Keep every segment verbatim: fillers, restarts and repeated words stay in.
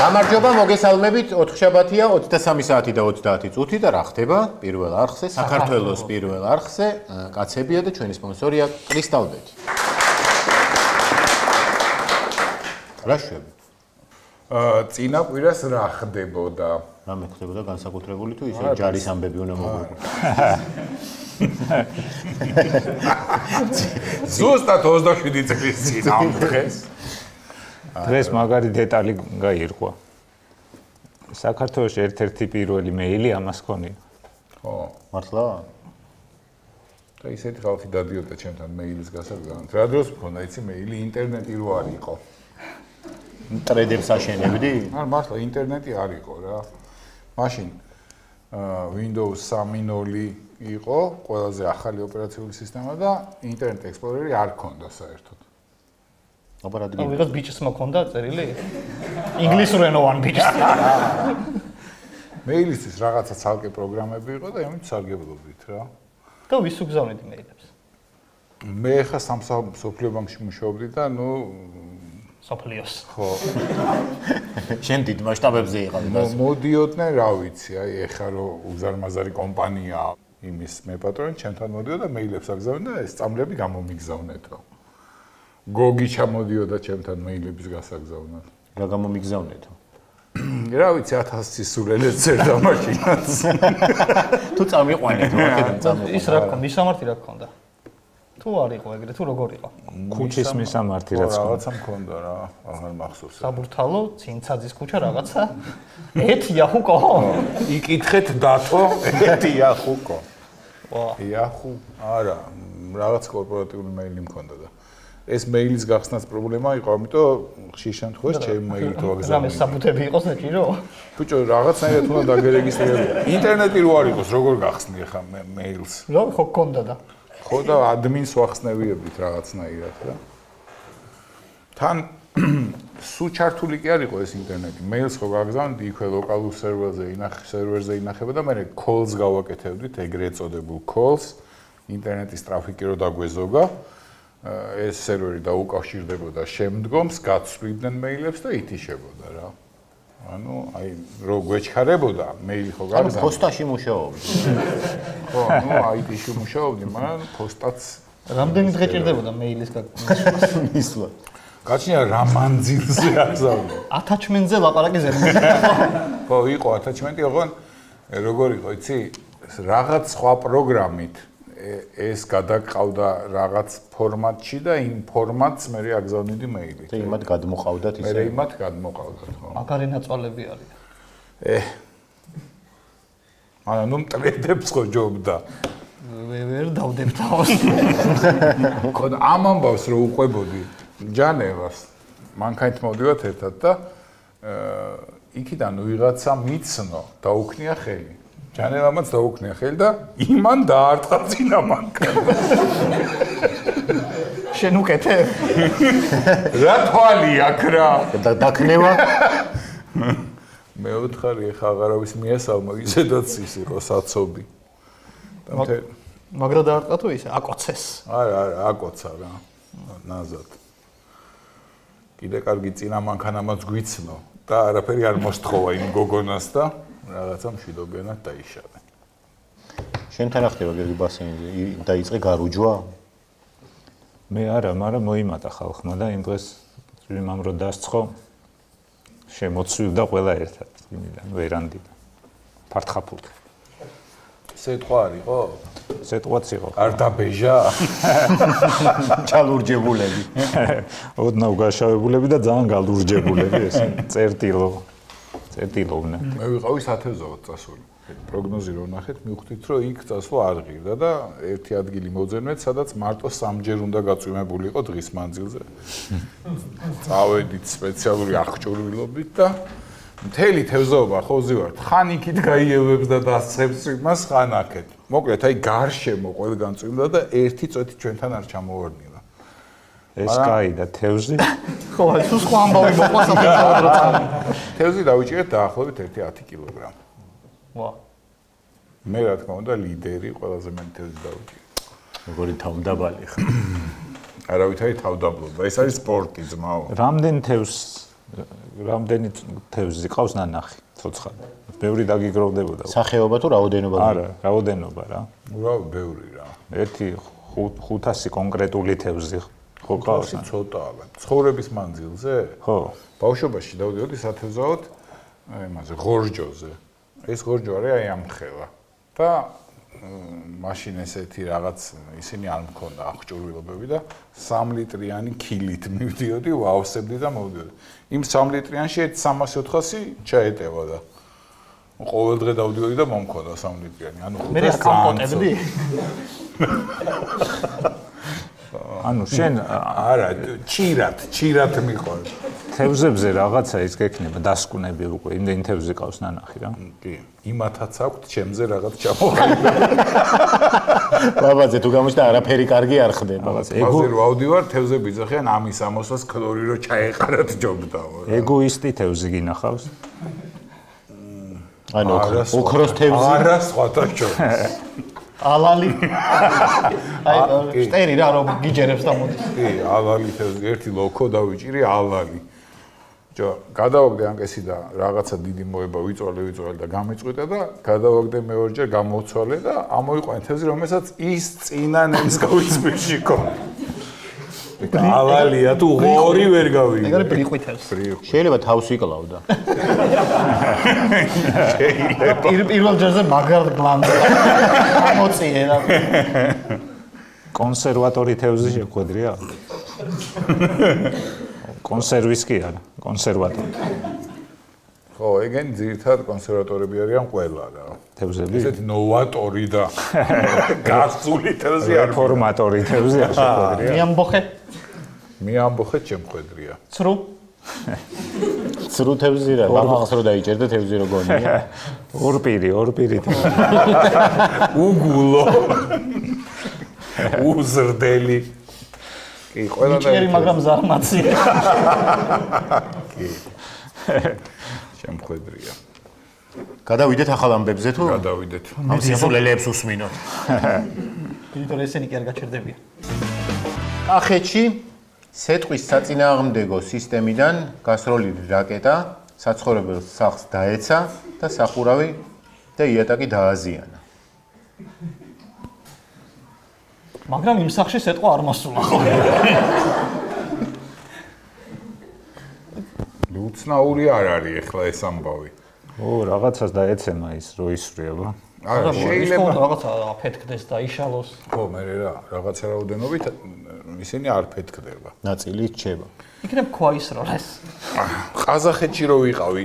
გამარჯობა, მოგესალმებით. ოთხშაბათია, ოცდასამი საათი და ოცდაათი წუთი და რა ხდება? პირველ არხზე, საქართველოს პირველ არხზე, კაცებია და ჩვენი სპონსორია კრისტალბეთი. რა შვები? აა, წინა კვირას რა ხდებოდა? რა მეხდებოდა განსაკუთრებული თუ ისე ჯარის ამბები უნდა მოგვიგო? ზუსტად ოცდაშვიდი წლის წინ ამ დღეს. დღეს მაგარი დეტალი გაირღვა. საქართველოს ერთ-ერთი პირველი მეილი ამას ქონია. ხო, მართლა? და ისეთი ხალხი დადიოდა ჩემთან მეილის გასაგზავნად. რა დროს მქონდა იცი მეილი ინტერნეტი რო არ იყო. ტრედერს აშენებდი? არ მართლა ინტერნეტი არ იყო რა. მაშინ აა Windows სამი ნული იყო, ყველაზე ახალი ოპერაციული სისტემა და Internet Explorer-ი არ ქონდა საერთოდ. ოპერატიული. ვიღაც ბიჭს მოქონდა წერილი? ინგლისურენოვან ბიჭს. მეილისთვის რაღაცა ცალკე პროგრამები იყო და იმით სარგებლობდით რა. და ვის უგზავნით მეილებს? მე ხა სამსოფლიო ბანკში მუშაობდი და ნუ სოფლიოს. ხო. შენ დიდ მასშტაბებზე იყავი მას. მოდიოდნენ, რა ვიცი, აი ეხა რომ უზარმაზარი კომპანია იმის მეპატრონი ჩემთან მოდიოდა მეილებს აგზავნდა და ეს წამლები გამომიგზავნეთო. გოგი ჩამოდიოდა ჩემთან მეილების გასაგზავნად. რა გამომიგზავნეთო? რა ვიცი, ათასი სულელეც წერდა მაშინაც. თუ წამიყვანეთ, აქედან წამიყვანეთ. ის რა გქონდა? მისამართი რა გქონდა? თუ არ იყო ეგრე, თუ როგორ იყო? ქუჩის მისამართი რაც ხო, რაღაცა მქონდა რა, აღარ მახსოვს. საბურთალო, ცინცაძის ქუჩა რაღაცა. ეთი იახუკო. იკითხეთ დათო, ეთი იახუკო. ვა. იახუ, არა, რაღაც კორპორატიული მეილი მქონდა და ეს მეილის გახსნაც პრობლემა იყო, ამიტომ ხშირ შემთხვევაში ჩემი მეილი თუ აგზავნე. რამე საბუთები იყოს საჭირო? ბიჭო, რაღაცნაირად უნდა დაგერეგისტრირებოდი. ინტერნეტი რო არ იყოს, როგორ გახსნი ახლა მეილს? რა ხო გქონდა და? ხო და ადმინს ვახსნევიებით რაღაცნაირად რა. თან სულ ჩართული კი არ იყო ეს ინტერნეტი. მეილს ხო გაგზავნდი იქვე ლოკალურ სერვერზე, ინახ სერვერზე ინახება და მე calls გავაკეთებდით, ეგრე ეწოდებულ calls. ინტერნეტის ტრაფიკი რო დაგვეზოგა, ეს სერვერი დაუკავშირდებოდა შემდგომს, გაცვლიდნენ მეილებს და ითიშებოდა რა. ანუ აი რო გვეჩქარებოდა მეილი ხო გაგზავნე. ანუ პოსტაში მუშაობდი. ხო, ნუ აიტში მუშაობდი, მაგრამ პოსტაც რამდენი დღე ჭირდებოდა მეილის მისვლა? გაჩნია რა მანძილზე აგზავნე. ათაჩმენტზე ლაპარაკი ზერმე. ხო, იყო ათაჩმენტი, ოღონ როგორ იყო, იცი? რაღაც სხვა პროგრამით ეს გადაყავდა რაღაც ფორმატში და იმ ფორმატს მე აგზავნიდი მეილი. და იმათ გადმოყავდათ ისე. მე იმათ გადმოყავდათ, ხო. მაგარი ნაწვალები არის. ე. არა, ნუ მტრედებს ხო ჯობდა. ვერ დავდებ თავს. ხო, ამ ამბავს რო უყვებოდი ჯანევას. მანქანით მოვდივართ ერთად და იქიდან ვიღაცა მიცნო და უკნია ხელი. ჯანევამაც დაუქნია ხელი და იმან დაარტყა წინა მანქანა. შენ უკეთე? რა თვალი აქ რა? და დაქნევა? მე ვთხარი ეხა აღარავის მიესალმა, ისედაც ის იყო საცობი. მაგრა დაარტყა თუ ისე აკოცეს? არა, არა, აკოცა რა. ნაზად. კიდე კარგი წინა მანქანამაც გვიცნო და არაფერი არ მოსთხოვა იმ გოგონას და რაღაცა მშვიდობიანად დაიშალე. შენთან რა ხდება გერგი ბასენზე? დაიწყე გარუჯვა? მე არა, მაგრამ მოიმატა ხალხმა და იმ დღეს იმამ რო დასცხო შემოცვიდა ყველა ერთად იმიდან ვერანდიდან. ფარტხაფულით. სეტყვა არ იყო? სეტყვაც იყო. არ დაბეჟა? ჩალურჯებულები. ოდნავ გაშავებულები და ძალიან გალურჯებულები ეს წერტილო. წერტილოვნა. მე ვიყავი სათევზაოდ წასული. პროგნოზი რო ნახეთ, მივხვდით რომ იქ წასვლა არ ღირდა და ერთი ადგილი მოვძენვეთ, სადაც მარტო სამჯერ უნდა გაწვიმებული იყო დღის მანძილზე. წავედით სპეციალური აღჭურვილობით და მთელი თევზაობა ხოზივართ. ხან იქით გაიევებს და დასწრებს იმას, ხან აქეთ. მოკლედ, აი გარშემო ყველგან წვიმდა და ერთი წვეთი ჩვენთან არ ჩამოვარდნილა. ეს კაი და თევზი? ხო, ეს სხვა ამბავი მოყვა საფეხბურთო დროთან. თევზი დავიჭირეთ დაახლოებით ერთი ათი კილოგრამი. ვა. მე რა თქმა უნდა ლიდერი, ყველაზე მეტი თევზი დავიჭირე. როგორი თავდაბალი ხარ? არავითარი თავდაბლობა. ეს არის სპორტი, ძმაო. რამდენ თევზს რამდენი თევზი ყავს ნანახი, ცოცხალი. ბევრი დაგიგროვდებოდა. სახეობა თუ რაოდენობა? არა, რაოდენობა რა. ურავ, ბევრი რა. ერთი ხუთასი კონკრეტული თევზი ხო ყავს? ცოტაა. ცხოვრების მანძილზე? ხო. ბავშვობაში დავდიოდი სათევზაოდ იმაზე ღორჯოზე. ეს ღორჯო არის აი ამ ხელა. და მაშინ ესეთი რაღაც ისინი არ მქონდა აღჭურვილობები და სამ ლიტრიანი კილით მივდიოდი, ვავსებდი და მოვდიოდი. იმ სამ ლიტრიანში ერთ სამასი ოთხასი ჩაეტევოდა. ყოველ დღე დავდიოდი და მომქონდა სამ ლიტრიანი. ანუ მე რა კომპოტებდი? ანუ შენ არა, ჩირად, ჩირად მიყვარს. თევზებზე რაღაცა ის გექნება დასკვნები უკვე, იმდენი თევზი ყავს ნანახი რა. კი, იმათაც აქვთ ჩემზე რაღაც ჩამოყალიბდა. ბაბაძე თუ გამოჩნდა არაფერი კარგი არ ხდება. ეგო რო ავდივარ, თევზები ძახიან ამის ამოსვას ქლორი რო ჩაეყარათ ჯობდაო. ეგოისტი თევზი გინახავს? ანუ ოქროს თევზი? არა, სხვათა შორის. ალალი. აი, შტერი რა რომ გიჯერებს და მოდის. კი, ალალი თევზი, ერთი ლოქო დავიჭირი ალალი. ჯო, გადავაგდე ანკესი და რაღაცა დიდი მოება ვიწვალე, ვიწვალე და გამიწყვიტა და გადავაგდე მეორჯერ გამოვცვალე და ამოიყვანე თევზი, რომელსაც ის წინა ნემსგავის პირში ქონდა. ალალია თუ ორი ვერ გავიგე. ეგ არის ბრიყვითევს. შეიძლება თავს იკლავდა. პირველ ჯერზე მაგარ გლანდა. ამოწიე რა. კონსერვატორი თევზი შეხვედრია? კონსერვის კი არა, კონსერვატორი. ხო, ეგენი ძირითადად კონსერვატორები არიან ყველა რა. თევზები? ესეთი ნოვატორი და გასული თევზი არ რეფორმატორი თევზი არ შეხვედრია. მიამბოხე? მიამბოხე ჩემხვედრია. ცრუ? ცრუ თევზი რა, ლამაღს რო დაიჭერდა თევზი რო გონია. ორპირი, ორპირი თევზი. უგულო. უზრდელი. კი, ყველა და იჭერი, მაგრამ ზარმაცია. კი. შემხვედრია. გადავიდეთ ახალ ამბებზე თუ? გადავიდეთ. ამ სისულელეებს უსმინოთ. იმიტომ ესენი კი არ გაჩერდებიან. კახეთში სეტყვის საწინააღმდეგო სისტემიდან გასროლილი რაკეტა საცხოვრებელ სახლს დაეცა და სახურავი და იატაკი დააზიანა. მაგრამ იმ სახლში სეტყვა არ მოსულა. უცნაური არ არის ახლა ეს ამბავი. ო, რაღაცას დაეცემა ის რო ისვრიება. არა, შეიძლება რაღაცა აფეთქდეს და იშალოს. ხო, მე რა, რაღაცა რაოდენობით ისინი არ ფეთქდება. ნაწილი რჩება. იქნებ ქვა ისროლეს. ყაზახეთში რო ვიყავი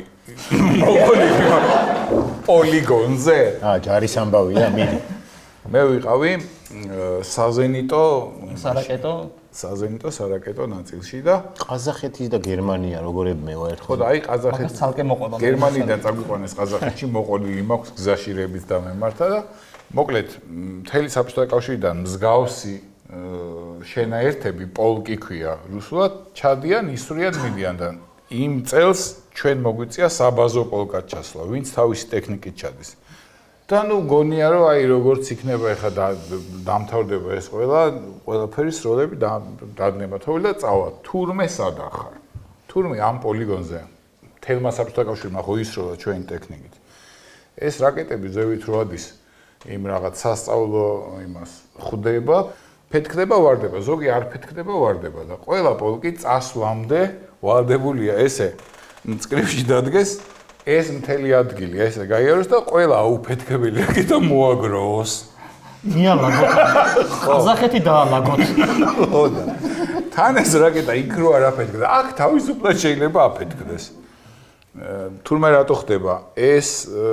პოლიგონზე. აა, ჯარის ამბავია, მიდი. მე ვიყავი საზენიტო სარაკეტო საზენიტო სარაკეტო ნაწილში და ყაზახეთის და გერმანია როგორებმევა ერთხელ. ხო და აი ყაზახეთი ცალკე მოყვება. გერმანიიდან წაგვიყვანეს ყაზახეთში მოყოლილი მაქვს გზაში რებით დამემართა და მოკლედ მთელი საბჭოთა კავშირიდან მსგავსი შენაერთები პოლკი ქვია რუსულად ჩადიან ისვრიან მიდიან და იმ წელს ჩვენ მოგვიწია საბაზო პოლკად ჩასვლა ვინც თავისი ტექნიკით ჩადის. და ნუ გონია რომ აი როგორც იქნება ახლა დამთავრდება ეს ყველა ყველაფერი სროლები დადნება თოვლი და წავა თურმე სადახარ თურმე ამ პოლიგონზე თელმა საბჭოთა კავშირმა ხო ისროლა ჩვენი ტექნიკით ეს რაკეტები ზევით რო ადის იმ რაღაც სასწავლო იმას ხვდება ფეთქდება ვარდება ზოგი არ ფეთქდება ვარდება და ყველა პოლკი წასვლამდე ვალდებულია ესე მწკრივში დადგეს ეს მთელი ადგილი ესე გაიაროს და ყველა აუფეთქებელი რაკეტა მოაგროვოს. მიალაგოთ. ყაზახეთი დაალაგოთ. ხო და თან ეს რაკეტა იქ რო არ აფეთქდა, აქ თავისუფლად შეიძლება აფეთქდეს. თურმე რატო ხდება? ეს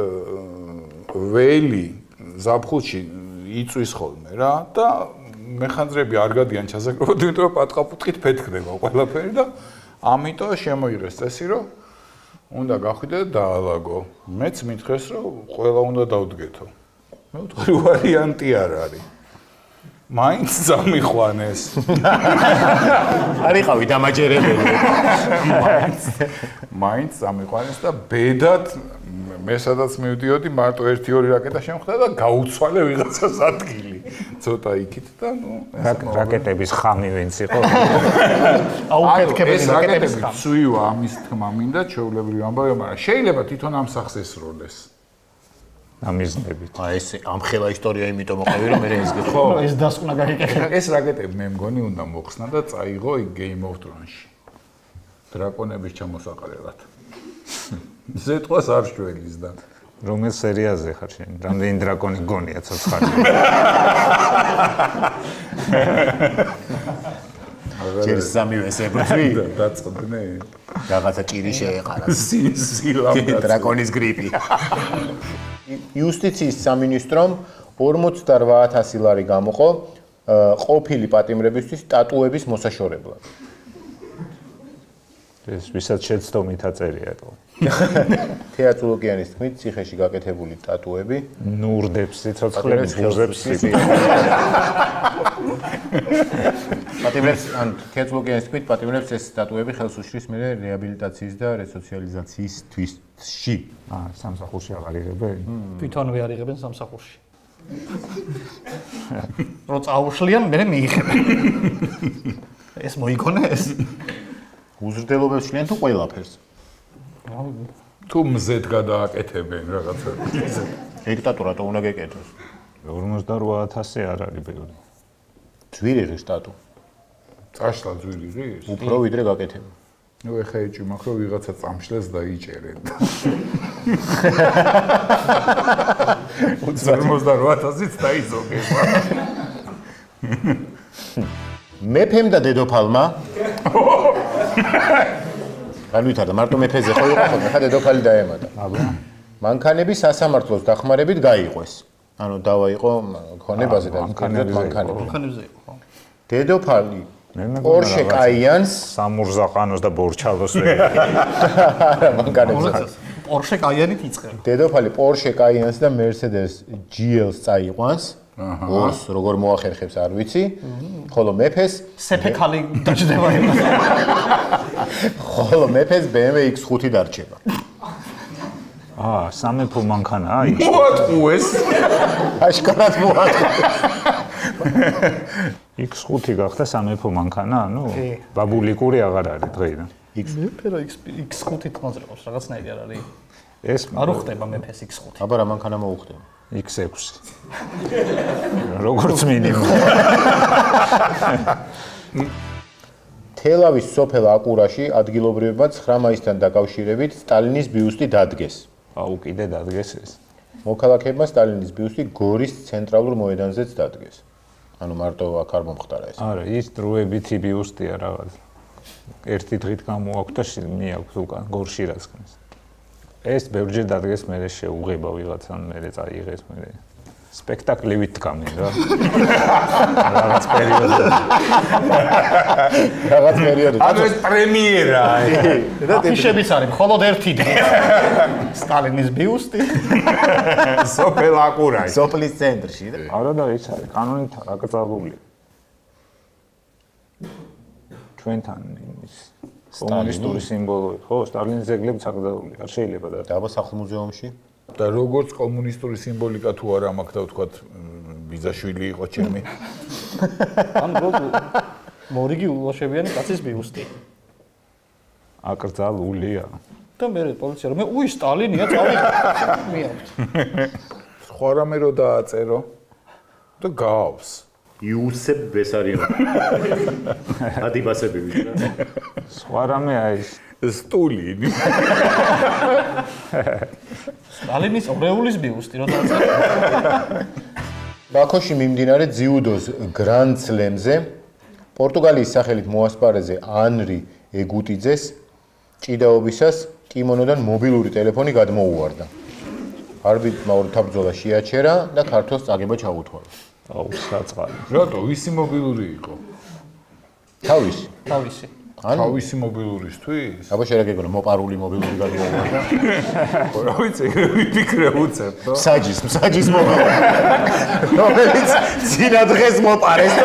ველი ზაფხულში იწვის ხოლმე რა და მეხანძრები არ გადიან ჩასაკრებოდ, იმიტომ რომ პატყაპუტყით ფეთქდება ყველაფერი და ამიტომ შემოიღეს წესი რომ უნდა გახვიდე და დაალაგო. მეც მითხრეს რომ ყველა უნდა დავდგეთო. მე ვთქვი ვარიანტი არ არის. მაინც წამიყვანეს. არიყავი დამაჯერებელი. მაინც მაინც წამიყვანეს და ბედად მე სადაც მივდიოდი მარტო ერთი ორი რაკეტა შემხვდა და გაუცვალე ვიღაცას ადგილი. ცოტა იქით და ნუ რაკეტების ხამი ვინც იყო. აუკეთებენ რაკეტების ხამი. ცუივა ამის თქმა მინდა ჩვეულებრივი ამბავია, მაგრამ შეიძლება თვითონ ამ სახს ესროლეს. ამიზნებით. აი ეს ამხელა ისტორია იმიტომ მოყევი რომ მე ეს გიხო. ეს დასკვნა გაგიკეთე. ეს რაკეტები მე მგონი უნდა მოხსნა და წაიღო იქ Game of Thrones-ში. დრაკონების ჩამოსაყრელად. ზეთყვას არ შველის და რომელ სერიაზე ხარ შენ? რამდენი დრაკონი გონია ცოცხალი? ჯერ სამივე სებრთვი დაწყდნენ. რაღაცა ჭირი შეეყარა. სილამ დრაკონის გრიპი. იუსტიციის სამინისტრომ ორმოცდარბა ათასი ლარი გამოყო ყოფილი პატიმრებისთვის ტატუების მოსაშორებლად. ეს ვისაც შეცდომით აწერია იყო. თეატრულოკიანის თქმით, ციხეში გაკეთებული ტატუები ნურდებს, სიცოცხლებს, ბუზებს იფი. პატიმრებს, ან თეატრულოკიანის თქმით, პატიმრებს ეს ტატუები ხელს უშლის მერე რეაბილიტაციის და რესოციალიზაციისთვისში. აა, სამსახურში აღარ იღებენ? თვითონვე არ იღებენ სამსახურში. რო წაუშლიან, მერე მიიღებენ. ეს მოიგონეს? უზრდელობებს შლიან თუ ყველაფერს? თუ მზედ გადააკეთებენ რაღაცა. დიქტატურა თუ უნდა გეკეთოს. ორმოცდარბა ათასი არ არის ბევრი. ძვირი რის ტატუ. წაშლა ძვირი რის? უფრო ვიდრე გაკეთება. ნუ ეხა ეჭიმაქ რომ ვიღაცა წამშლეს და იჭერენ. ორმოცდარბა ათასიც დაიზოგება. მეფემ და დედოფალმა განვითარდა მარტო მეფეზე ხო იყო ხოლმე, ხა დედოფალი დაემატა. აბა. მანქანები სასამართლოს დახმარებით გაიყვეს. ანუ დავა იყო ქონებაზე და მანქანებზე. მანქანებზე იყო, ხო. დედოფალი Porsche Cayenne სამურზაყანოს და ბორჩალოს ვეღარ. არა, მანქანებზე. Porsche Cayenne-ით იწყება. დედოფალი Porsche Cayenne-ს და Mercedes G L-ს წაიყვანს. ორს როგორ მოახერხებს არ ვიცი. ხოლო მეფეს სეფექალი დაჭდება იმას. ხოლო მეფეს B M W X ხუთი დარჩება. აა, სამეფო მანქანაა იქ. მოატყუეს. აშკარად მოატყუეს. X ხუთი გახდა სამეფო მანქანა, ანუ ბაბულიკური აღარ არის დღეიდან. მეფე X ხუთით მოძრაობს, რაღაცნაირი არ არის. ეს არ უხდება მეფეს X ხუთი. აბა რა მანქანა მოუხდება? X ექვსი. როგორც მინიმუმ. თელავის სოფელ აკურაში ადგილობრივებმა ცხრა მაისთან დაკავშირებით სტალინის ბიუსტი დადგეს. აუ, კიდე დადგეს ეს. მოქალაქეებმა სტალინის ბიუსტი გორის ცენტრალურ მოედანზეც დადგეს. ანუ მარტო აქ არ მომხდარა ეს. არა, ის დროებითი ბიუსტია რაღაც. ერთი დღით გამოაქვს და მიაქვს უკან გორში რაც ხმის. ეს ბევრჯერ დადგეს, მე შეუღება ვიღაცამ, მე წაიღეს, მე სპექტაკლივით დგამენ რა. რაღაც პერიოდში. რაღაც პერიოდში. ანუ ეს პრემიერაა. აფიშებიც არის, მხოლოდ ერთი დღე. სტალინის ბიუსტი. სოფელ აკურაში. სოფლის ცენტრში. არა და ის არის კანონით აკრძალული. ჩვენთან ის კომუნისტური სიმბოლოები, ხო, სტალინის ძეგლები აკრძალული, არ შეიძლება და დაბა სახლ-მუზეუმში. და როგორც კომუნისტური სიმბოლიკა თუ არა მაქვს და ვთქვათ ბიზაშვილი იყო ჩემი. ან მორიგი ულოშებიანი კაცის ბიუსტი. აკრძალულია. და მე პოლიცია რომ მე უი სტალინია წავიღე. მიაქვს. სხვა რამე რო დააწერო და გავს. იუსებ ბესარიონ. ადიბასები ვიდა. სხვა რამე არის სტულინი. სტალინის ორეულის ბიუსტი რო დააწერა. ბაქოში მიმდინარე ძიუდოს გრანდ სლემზე პორტუგალიის სახელით მოასპარეზე ანრი ეგუტიძეს ჭიდაობისას კიმონოდან მობილური ტელეფონი გადმოუვარდა. არბიტრმა ორთაბრძოლა შეაჩერა და ქართველს წაგება ჩაუთვალა. აუ, საწყალი. რატო ვისი მობილური იყო? თავისი. თავისი. თავისი მობილურისთვის? აბა შეიძლება გეგონა მოპარული მობილური გადმოუვარდა. რა ვიცი, ვიფიქრე უცებ, ხო? საჯის, საჯის მობილური. რომელიც ძინა დღეს მოპარეს.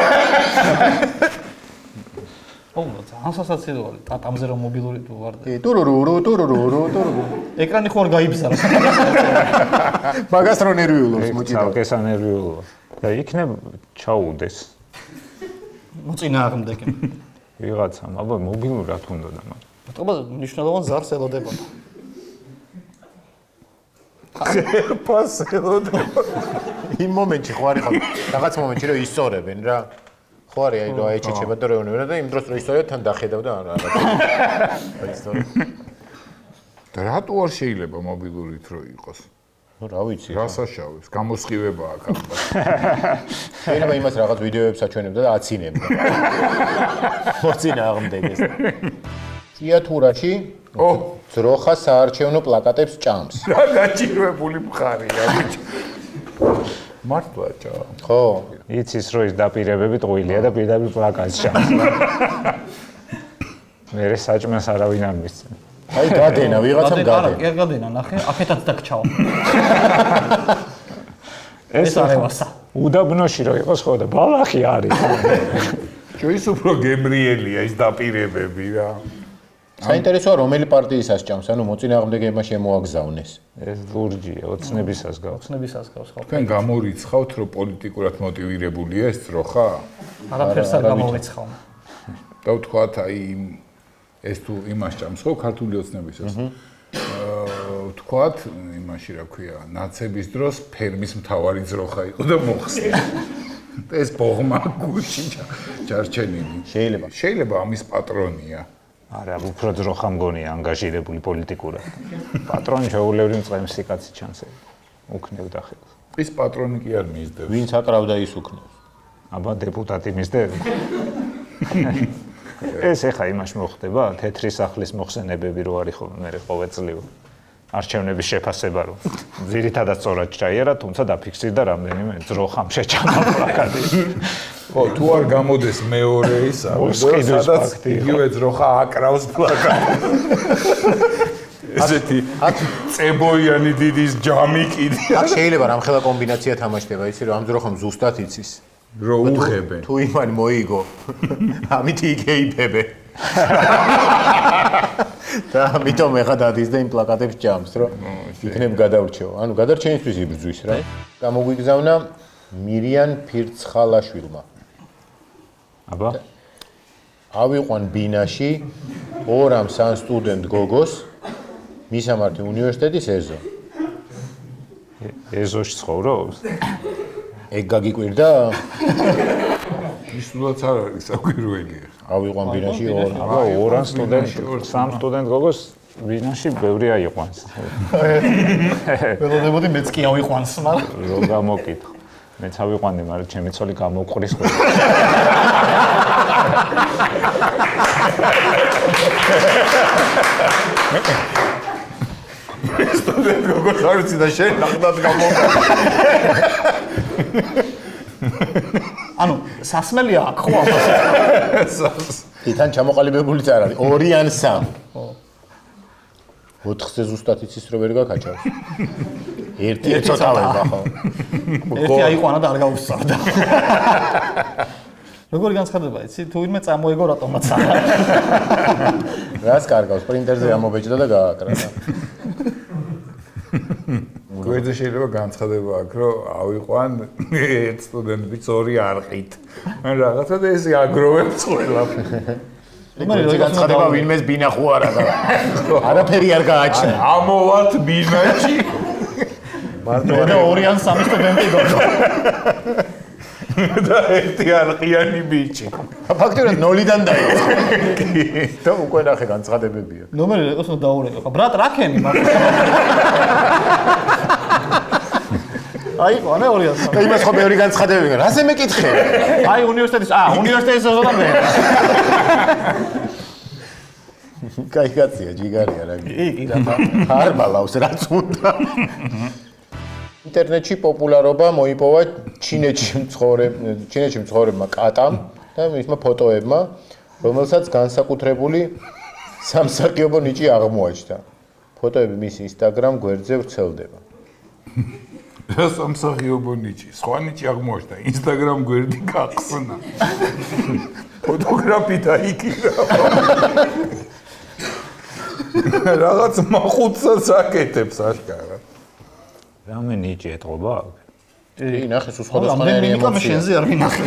ო, ძალიან სასაცილოა. ტატამზე რომ მობილური თუ ვარდა. ტურურურუ, ტურურურუ, ტურურუ. ეკრანი ხო არ გაიბზარა. მაგას რო ნერვიულობს მოჭიდა. ცალკე სანერვიულობა. და იქნებ ჩაუდეს. მოწინააღმდეგე. ვიღაცამ, აბა მობილურად უნდოდა მაგრამ. მეთქობა მნიშვნელოვან ზარს ელოდებოდა. პასელოდა. იმ მომენტში ხო არის ხო რაღაც მომენტში რომ ისწორებენ რა. ხო არის აი რომ აეჩეჩება და რეუნებენ და იმ დროს რომ ისწორებენ თან დახედავდა არა არა. აი ისწორებ. და რატო არ შეიძლება მობილურით რო იყოს? ნუ რა ვიცი. რასაშავებს? გამოსხივება აქ ახლა. შეიძლება იმას რაღაც ვიდეოებს აჩვენებდა და აცინებდა. მოწინააღმდეგეს. ციათურაში ო, ძროხა საარჩევნო პლაკატებს ჭამს. რა გაჭირვებული მხარია ბიჭო. მართლა ჭა. ხო. იცის რომ ის დაპირებები ტყუილია და პირდაპირ პლაკატს ჭამს. მე საჭმელს არავინ არ მისცემ. აი გადენა, ვიღაცამ გადენა. კი, გადენა, ნახე, აქეთაც დაგჩაო. ეს არევასა. უდაბნოში რო იყოს ხო და ბალახი არის. ჯო ის უფრო გემრიელია ის დაპირებები რა. საინტერესოა რომელი პარტიისას ჭამს, ანუ მოწინააღმდეგეებმა შემოაგზავნეს. ეს ლურჯია, ოცნებისას გავს. ოცნებისას გავს ხო. თქვენ გამორიცხავთ რომ პოლიტიკურად მოტივირებულია ეს ძროხა? არაფერს არ გამოვიცხავ. და ვთქვათ აი ეს თუ იმას ჭამს ხო ქართული ოცნებისას. აა ვთქვათ იმაში რა ქვია, ნაცების დროს ფერმის მთავარი ძროხა იყო და მოხსნა. ეს ბოღმა გუში ჯარჩენილი. შეიძლება. შეიძლება ამის პატრონია. არა, უფრო ძროხა მგონია ანგაჟირებული პოლიტიკურად. პატრონი შეუძლებელი მწყემსი კაცი ჩანს. უქნევდა ხელს. ის პატრონი კი არ მისდევს. ვინც აკრავდა ის უქნევს. აბა დეპუტატი მისდევს. ეს ეხა იმაში მოხდება, თეთრი სახლის მოხსენებები რო არის ხოლმე მე ყოველწლიურად. არჩევნების შეფასება რო ძირითადად სწორად ჩაიერა, თუმცა დაფიქსირდა რამდენიმე ძროხამ შეჭამა პლაკატი. ხო, თუ არ გამოდეს მეორე ისა, სადაც იგივე ძროხა აკრავს პლაკატს. ესეთი წებოიანი დიდის ჯამი კიდე. აქ შეიძლება რამხელა კომბინაცია თამაშდება, იცი რომ ამ ძროხამ ზუსტად იცის. რო უხებენ. თუ იმან მოიგო, ამით იგეიფებე. და ამიტომ ეხა დადის და იმ პლაკატებს ჭამს, რომ იქნებ გადავრჩეო. ანუ გადარჩენისთვის იბრძვის რა. გამოგვიგზავნა მირიან ფირცხალაშვილმა. აბა ავიყვან ბინაში ორ ამ სამ სტუდენტ გოგოს მისამართი უნივერსიტეტის ეზო. ეზოში ცხოვრობს? ეგ გაგიკვირდა? ისულაც არ არის საკვირველი. ავიყვან ბინაში ორ აბა ორ ამ სტუდენტ, სამ სტუდენტ გოგოს ბინაში ბევრი აიყვანს. ველოდებოდი მეც კი ავიყვანს, მაგრამ რო გამოკითხ. მეც ავიყვანდი, მაგრამ ჩემი ცოლი გამოვყრის ხოლმე. სტუდენტ გოგოს არ ვიცი და შენ ნახდად გამოვყრი. ანუ სასმელია აქ ხო ამას? თან ჩამოყალიბებულიც არ არის, ორი ან სამ. ხო. ოთხზე ზუსტად იცის რომ ვერ გაკაჭავს. ერთი ეცოტავება ხო. ერთი აიყვანა და არ გაუსწორდა. როგორი განცხადება იცი? თუ ვინმე წამოეგო რატომაც არა. რას კარგავს, პრინტერზე ამობეჭდა და გააკრა. გვერდზე შეიძლება განცხადება აქვს, რომ ავიყვან ერთ სტუდენტს ორი არყით. ან რაღაცა და ესე აგროვებს ყველაფერს. იმერე განცხადება ვინმეს ბინა ხო არა და არაფერი არ გააჩნია. ამოვართ ბინაში. მარტო და ორი ან სამი სტუდენტი გოგო. და ერთი არყიანი ბიჭი. ფაქტობრივად ნოლიდან დაიწყო. და უკვე ნახე განცხადებებია. ნომერი იყოს უნდა დაურეკო. ბრატ რაკენი მარტო. აი, ვანა ორი ან სამი. და იმას ხო ბევრი განცხადებები გან. რაზე მეკითხე? აი უნივერსიტეტის, აა, უნივერსიტეტის ეზოდან მე. კაი კაცია, ჯიგარია რა. კი, კი რა. არ ბალავს რაც უნდა. ინტერნეტში პოპულარობა მოიპოვა ჩინეთში მცხოვრებ ჩინეთში მცხოვრებმა კატამ და მისმა ფოტოებმა, რომელსაც განსაკუთრებული სამსახიობო ნიჭი აღმოაჩნდა. ფოტოები მის Instagram გვერდზე ვრცელდება. რა სამსახიობო ნიჭი? სხვა ნიჭი აღმოაჩნდა, Instagram გვერდი გახსნა. ფოტოგრაფი დაიკიდა. რაღაც მახუთსაც აკეთებს აშკარად. რამე ნიჭი ეთყობა აქ? კი, ნახე, სულ სხვადასხვანაირი ემოცია. მე შენზე არ მინახე.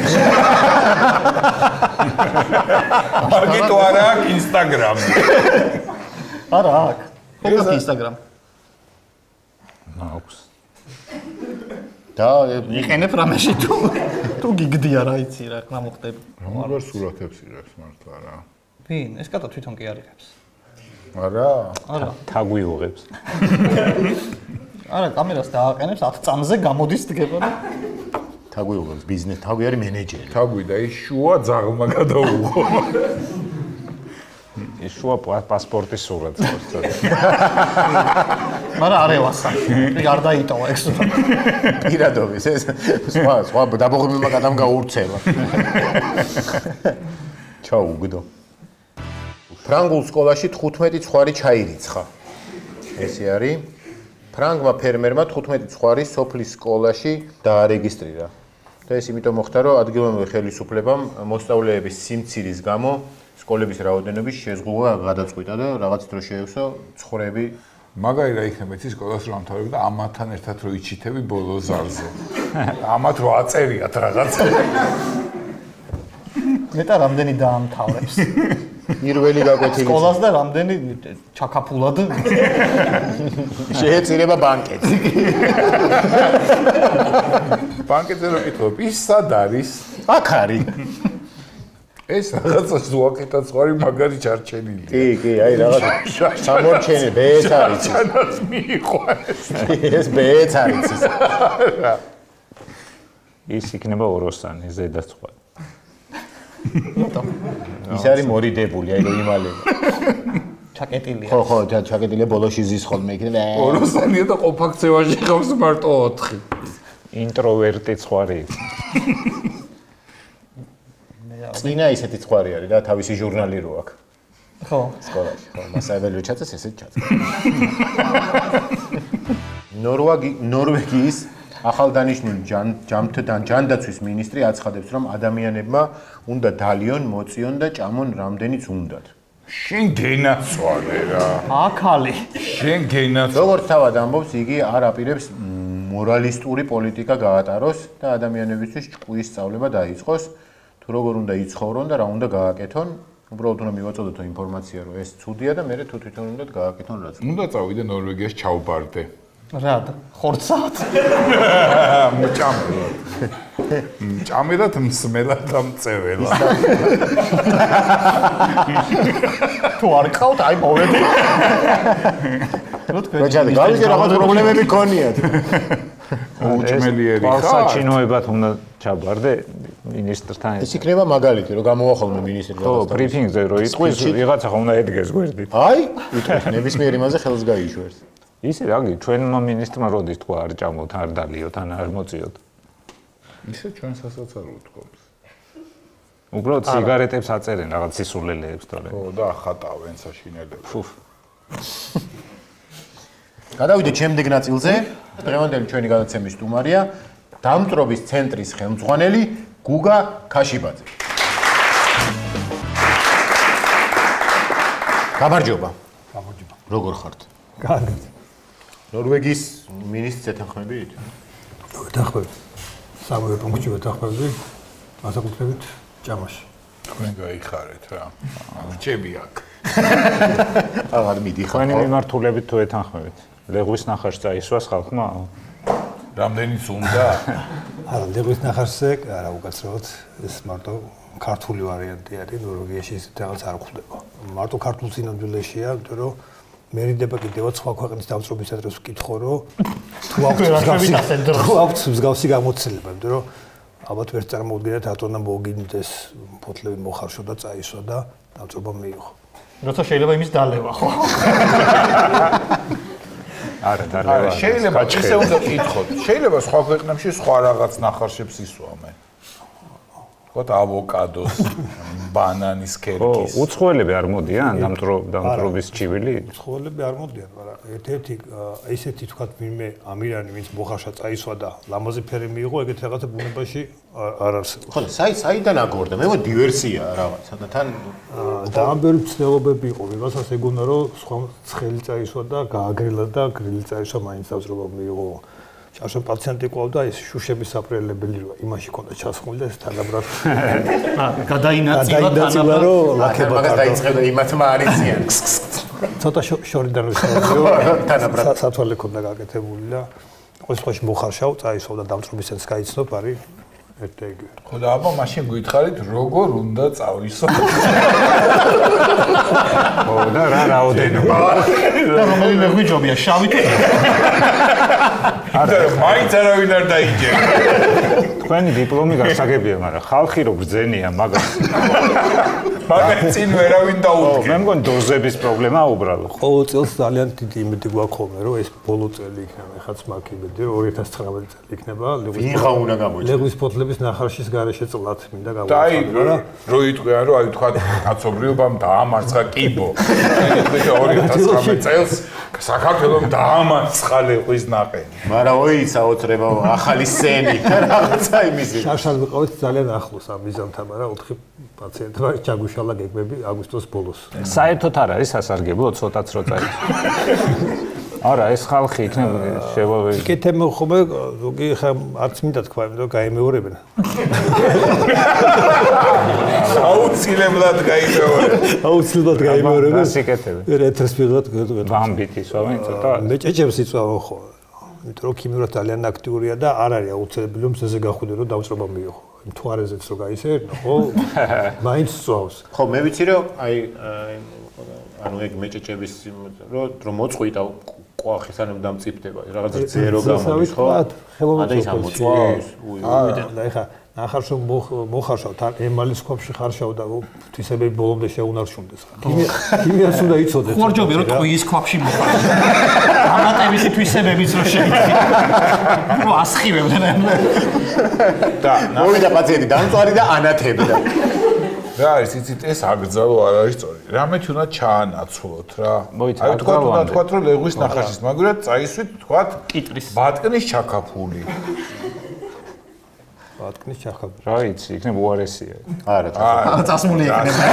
მაგით არა აქვს ინსტაგრამი. არა აქვს. ხომ ინსტაგრამ. მაქვს. და იყენებ რამეში თუ თუ გიგდია რა იცი რა რა მოხდება. როგორ სურათებს იღებს მართლა რა. ვინ? ეს კატა თვითონ კი არ იღებს. არა? არა. თაგვი უღებს. არა, კამერას დააყენებს ათ წამზე გამოდის დგება და თაგვი უღებს ბიზნეს, თაგვი არის მენეჯერი. თაგვი და ის შუა ძაღლმა გადაუღო. ის შუა პასპორტის სურათს ხორცად. მაგრამ არ ევასა. ეგ არ დაიტოვა ეს. პირადობის ეს სხვა სხვა დაბოღებმა გადამ გაურცევა. ჩაუგდო. ფრანგულ სკოლაში თხუთმეტი ცხვარი ჩაირიცხა. ესე არის ფრანგმა ფერმერმა თხუთმეტი ცხვარი სოფლის სკოლაში დაარეგისტრირა. და ეს იმიტომ მოხდა, რომ ადგილობრივ ხელისუფლებამ მოსწავლეების სიმცირის გამო სკოლების რაოდენობის შეზღუდვა გადაწყვიტა და რაღაც დრო შეეცო ცხრები. მაგარი რა იქნება იცი სკოლას რომ ამთავრები და ამათთან ერთად რო იჩითები ბოლო ზარზე. ამათ რო აწერიათ რაღაც. მეტა რამდენი დაამთავრებს. პირველი გაკვეთილი სკოლას და რამდენი ჩაკაფულად შეეწირება ბანკეტს. ბანკეტზე რო კითხულობ, ის სად არის? აქ არის. ეს რაღაცა ზუაკეთა ზღვარი მაგარი ჩარჩენილი. კი, კი, აი რაღაც სამორჩენი ბეც არის. ჩანაც მიიყვანეს. ეს ბეც არის. ის იქნება ოროსანი, ზედა სხვა. ის არის მორიდებული, აი რომ იმალება. ჩაკეტილია. ხო, ხო, ჩაკეტილია ბოლოში ზის ხოლმე იქნება. ოროსანია და ყოფაქცევაში ხავს მარტო ოთხი. ინტროვერტი ხვარი. წინა ისეთი ხვარი არის რა, თავისი ჟურნალი რო აქვს. ხო. სკოლაში, ხო, მასაებელო ჩაწეს ესეც ჩაწეს. ნორვეგი ნორვეგიის ახალდანიშნული ჯამთთან ჯანდაცვის მინისტრი აცხადებს, რომ ადამიანებმა უნდა დალიონ, მოწიონ და ჭამონ რამდენიც უნდათ. შენ გენაცვალე რა. აკალი. შენ გენაცვალე. როგორც თავად ამბობს, იგი არ აპირებს მორალისტური პოლიტიკა გაატაროს და ადამიანებისთვის ჭკუის სწავლება დაიწყოს, თუ როგორ უნდა იცხოვრონ და რა უნდა გააკეთონ. უბრალოდ უნდა მივაწოდოთ ინფორმაცია, რომ ეს ცუდია და მე თუ თვითონ უნდა გააკეთონ რაც. უნდა წავიდე ნორვეგიაში ჩაუბარდე. რა და ხორცად? მჭამელად. მჭამელად მსმელად და მწეველად. თუ არ ყავთ, აი მოვედი. რო თქვენ. ბაჭადი, გავიგე რაღაც პრობლემები გქონიათ. უჭმელიერი ხარ? თვალსაჩინოებად უნდა ჩაბარდე მინისტრთან. ეს იქნება მაგალითი, რომ გამოახალმო მინისტრი ხო, ბრიფინგზე რო იტყვის, ვიღაცა ხომ უნდა ედგეს გვერდით. აი, იტყვის ნებისმიერ იმაზე ხელს გაიშვერს. ისე რაგი, ჩვენმა მინისტრმა როდის თქვა არ ჭამოთ, არ დალიოთ, ან არ მოწიოთ. ისე ჩვენსაც არ უთქვამს. უბრალოდ სიგარეტებს აწერენ რაღაც სისულელეებს თორე. ხო, და ახატავენ საშინელებს. ფუფ. გადავიდეთ შემდეგ ნაწილზე. დღევანდელი ჩვენი გადაცემის სტუმარია დამწრობის ცენტრის ხელმძღვანელი გუგა ქაშიბაძე. გამარჯობა. გამარჯობა. როგორ ხართ? კარგად. ნორვეგიის მინისტრს ეთანხმებით? ვეთანხმებით. სამივე პუნქტში ვეთანხმები. განსაკუთრებით ჭამაში. თქვენ გაიხარეთ რა. რჩები აქ. აღარ მიდიხარ. თქვენი მიმართულებით თუ ეთანხმებით. ლეღვის ნახარს წაისვას ხალხმა? რამდენიც უნდა? არა, ლეღვის ნახარზე არა უკაცრავად ეს მარტო ქართული ვარიანტი არის, ნორვეგიაში ისეთ რაღაც არ ხდება. მარტო ქართულ სინამდვილეშია, იმიტომ რომ მერიდება კიდევაც სხვა ქვეყნის დამწრობის ცენტრებს ვკითხო, რომ თუ აქვს მსგავსი გამოცდილება, იმიტომ რომ ალბათ ვერ წარმოუდგენიათ რატომ მოგინდეს ფოთლები მოხარშო და წაისვა და დამწრობა მიიღო. როცა შეიძლება იმის დალევა, ხო? არა, დალევა. შეიძლება ისე უნდა ვკითხოთ. შეიძლება სხვა ქვეყნებში სხვა რაღაც ნახარშებს ისვამენ. ხო, ავოკადოს, ბანანის ქერქის. ხო, უცხოელები არ მოდიან დამწრობის ჩივილი? უცხოელები არ მოდიან, მაგრამ ერთ-ერთი ისეთი თქვა ვინმე ამირანი, ვინც მოხარშა წაისვა და ლამაზი ფერი მიიღო, ეგეთ რაღაცა ბუნებაში არ არსებობს. ხო, საი საიდან აგორდა? მე მგონი დივერსია რაღაცა და თან დაამბერი ცდილობები იყო, ვიღაცას ეგონა რომ სხვა ცხელი წაისვა და გააგრილა და გრილი წაისვა მაინც დავწრობა მიიღო. ჩარშო პაციენტი ყავდა ის შუშების საპრელებელი რა იმაში ქონდა ჩასხმული და ეს თანაბრად გადაინაწილა თანაბრად რომ ლაქება მაგას დაიწყებდა იმათმა არიციან ცოტა შორიდან ვისაუბრე თანაბრად სათვალე ქონდა გაკეთებული და ყოველ შემთხვევაში მოხარშავ წაისვავდა დამწრობისენს გაიცნობ არის ერთ ეგ ხო და აბა მაშინ გითხარით როგორ უნდა წავისო ო და რა რაოდენობა და რომელიმე გვიჯობია შავი თუ არა მაინც არავინ არ დაიჯერა თქვენი დიპლომი გასაგებია მაგრამ ხალხი რო გრძენია მაგას მაგას წინ ვერავინ დაუდგე მე მგონი დოზების პრობლემა უბრალოდ ყოველ წელს ძალიან დიდი იმედი გვაქვს ხოლმე რომ ეს ბოლო წელი იქნება ეხაც მაგ იმედი რომ ორი ათას ცხრამეტი წელი იქნება ვიღა უნდა გამოიჩინოს ლეგვის ფოთლების ნახარშის გარეშე წლად მინდა და აი რო იტყვიან რომ აი თქვა კაცობრიობამ დაამარცხა კიბო ეგეთქვით ორი ათას ცხრამეტი წელს საქართველოს დაამარცხა ლეგვის ნაყენი მაგრამ ოიცა ოთრება ახალი სენი რაღაცა იმისი შარშალ ვიყავით ძალიან ახლოს ამ მიზანთან მაგრამ ოთხი პაციენტმა ჩაგუშალა გეგმები აგვისტოს ბოლოს საერთოდ არ არის სასარგებლო ცოტაც რო წაიწ არა ეს ხალხი იქნება შევავე კეთემ ხომ ზოგი ხა არც მინდა თქვა იმიტომ გაიმეორებენ აუცილებლად გაიმეორებენ აუცილებლად გაიმეორებენ სიკეთები ეთერს ვიღოთ ვამბით ისვავენ ცოტა მეჭეჭებს იწვავ ხო იმიტომ რომ ქიმიურად ძალიან აქტიურია და არ არის აუცილებელი რომ მზეზე გახვიდე რომ დავწრობა მიიღო იმ თوارეზეც რო გაისერნო ხო მაინც სწავს ხო მე ვიცი რომ აი ანუ ეგ მეჭეჭების რომ მოწყვიტა ყვახი სანამ დამწიფდება რაღაც ზერო გამოდის ხო და ის ამოწვავს და ეხა ნახარშო მოხარშავ თან ემალის ხობში ხარშავ და თვისებები ბოლომდე შეუნარჩუნდეს ქიმიას უნდა იცოდეთ ხორჯობი რომ ტყუის ქვაბში მოხარშავ ამატებითი თვისებებიც რო შეიძლება რო ასხივებდნენ და მოვიდა პაციენტი დამწვარი და ანათებდა რა არის იცით ეს აკრძალო არ არის სწორი რამეთ უნდა ჩაანაცვლოთ რა აი თქვა უნდა თქვა რომ ლეგვის ნახარშის მაგრამ წაისვით თქვა კიტრის ბატკნის ჩაქაფული ბატკნის ჩაქაფული რა იცი იქნება უარესია არა წასმული იქნება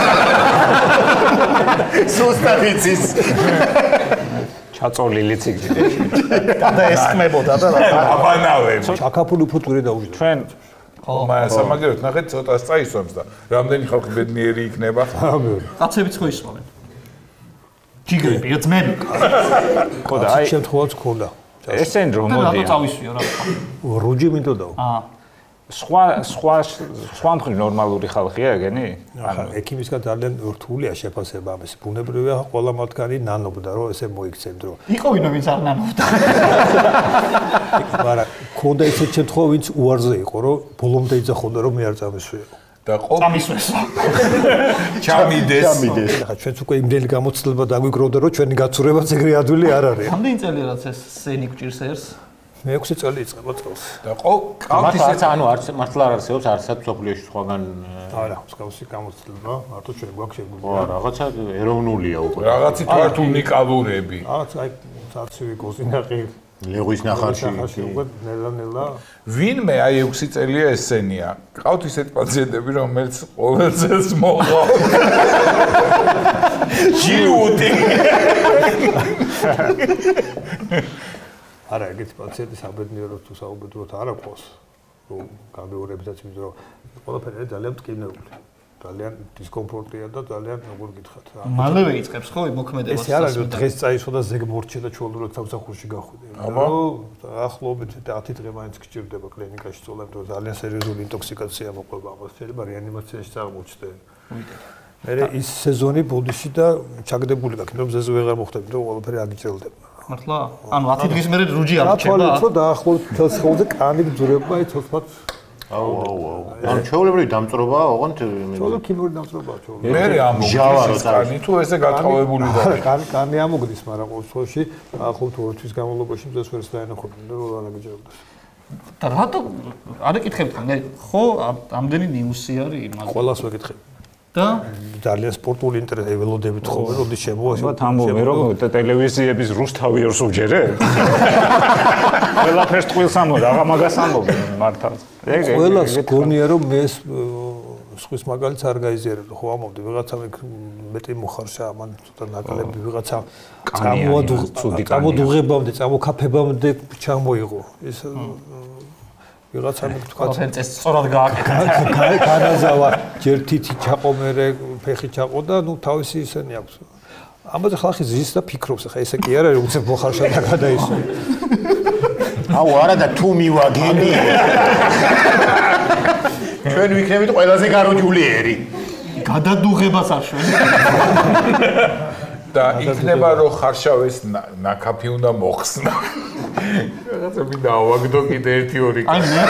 სუსტად იცის ჩაწოლილიც იქნება და ესხმებოდა და აბანავები ჩაქაფული უფრო წვირი დაუშვით ჩვენ მაგრამ სამაგეროთ ნახეთ ცოტას წაისვამს და რამდენი ხალხი ბედნიერი იქნება კაცებიც ხო ისვამენ ჯიგრები ძმები ხო და აი შემთხვევაც ქონდა ესენ რომ რატო მოდიან წავისვიო რა რუჯი მინდოდაო აა სხვა სხვა სხვა მხრივ ნორმალური ხალხია ეგენი? ახლა ექიმისგან ძალიან რთულია შეფასება ამის. ბუნებრივია ყველა მათგანი ნანობდა რომ ესე მოიქცევთ რომ იყოვინო ვინც არ ნანობდა. მაგრამ ქონდა ისეთ შემთხვევა ვინც უარზე იყო რომ ბოლომდე იძახოდა რომ მე არ წამისვიო. და ყოფ წამისვეს. ჩამიდეს. ჩამიდეს. ახლა ჩვენც უკვე იმდენი გამოცდილება დაგვიგროვდა რომ ჩვენი გაცურებაც ეგრე ადვილი არ არის. რამდენი წელი რაც ეს სენი გჭირს ერს? მეექვსე წელი იწყება წელს. და ყოფ კალთის ანუ არც მართლა არ არსებობს არცად სოფლიოში სხვაგან არა, მსგავსი გამოცდილება, მარტო ჩვენ გვაქვს შეგვიძლია. ხო, რაღაცა ეროვნულია უკვე. რაღაცი თვართ უნიკალურები. რაღაც აი საცივი გოზინაყი ლეგვის ნახარში უკვე ნელა-ნელა ვინმე აი ექვსი წელია ესენია. ყავთ ისეთ პაციენტები რომელიც ყოველ წელს მოყვა. ჯიუტი. არა, ეგეთი პაციენტი საბედნიეროდ თუ საუბედუროდ არ აქვს, რომ გამეორებითაც იმიტომ რომ ყველაფერი ძალიან მტკივნეული. ძალიან დისკომფორტია და ძალიან როგორ გითხრათ რა. მალევე იწყებს ხო მოქმედებას. ეს არ არის რომ დღეს წაისვა და ზეგ მორჩა და ჩვეულებრივ სამსახურში გახვიდე. აბა ახლობით ათი დღე მაინც გჭირდება კლინიკაში წოლა, იმიტომ რომ ძალიან სერიოზული ინტოქსიკაცია მოყვება ამას. შეიძლება რეანიმაციაში წამოჩდე. მე ის სეზონი ბოდიში და ჩაგდებული გაქვს, რომ ზეზე ვეღარ მოხდები, რომ ყველაფერი აგიჭირდება. მართლა? ანუ ათი დღის მერე რუჯი არ რჩება. რა თქმა უნდა, დაახლოებით მთელ სხეულზე კანი ბძურება, აი თოთმაც აუ აუ აუ. ანუ ჩვეულებრივი დამწრობაა, ოღონდ ჩვეულებრივი ქიმიური დამწრობაა ჩვეულებრივი. მე ამ ჟავარო კანი თუ ესე გათხოვებული და კანი კანი ამოგდის, მაგრამ ყოველ შემთხვევაში ახლობთ ორი თვის განმავლობაში მზეს ვერს დაენახობდნენ და რა გეჯერებდეს. და რატო არ ეკითხებთ მე ხო ამდენი ნიუსი არის იმაზე? ყველას ვეკითხები. და ძალიან სპორტული ინტერესი ველოდებით ხოლმე, როდის შემოვა. აბა თამბობე რომ ტელევიზიების რუსთავიორს უჯერე? ყველაფერს ტყუილს ამბობ, რაღა მაგას ამბობ მართალ. ყველას გონია რომ მე სხვის მაგალითს არ გაიზიარებ, ხო ამოვდი ვიღაცამ მეტი მოხარშა, მან ცოტა ნაკლები ვიღაცა წამოდუღებამდე, წამოქაფებამდე ჩამოიღო. ეს ვიღაცამ თქვა კონცენტრეს სწორად გააკეთა. განაზავა ჯერ თითი ჩაყომერე, ფეხი ჩაყო და ნუ თავისი ისენი აქვს. ამაზე ხალხი ზის და ფიქრობს, ხა ესე კი არა, უცებ მოხარშა და გადაისვა. აუ არა და თუ მივაგენი. ჩვენ ვიქნებით ყველაზე გაროჯულიერი. გადადუღებას არ შვენ. და იქნება რომ ხარშავეს ნაკაფი უნდა მოხსნა. რაღაცა მინდა ავაგდო კიდე ერთი ორი. აი მე.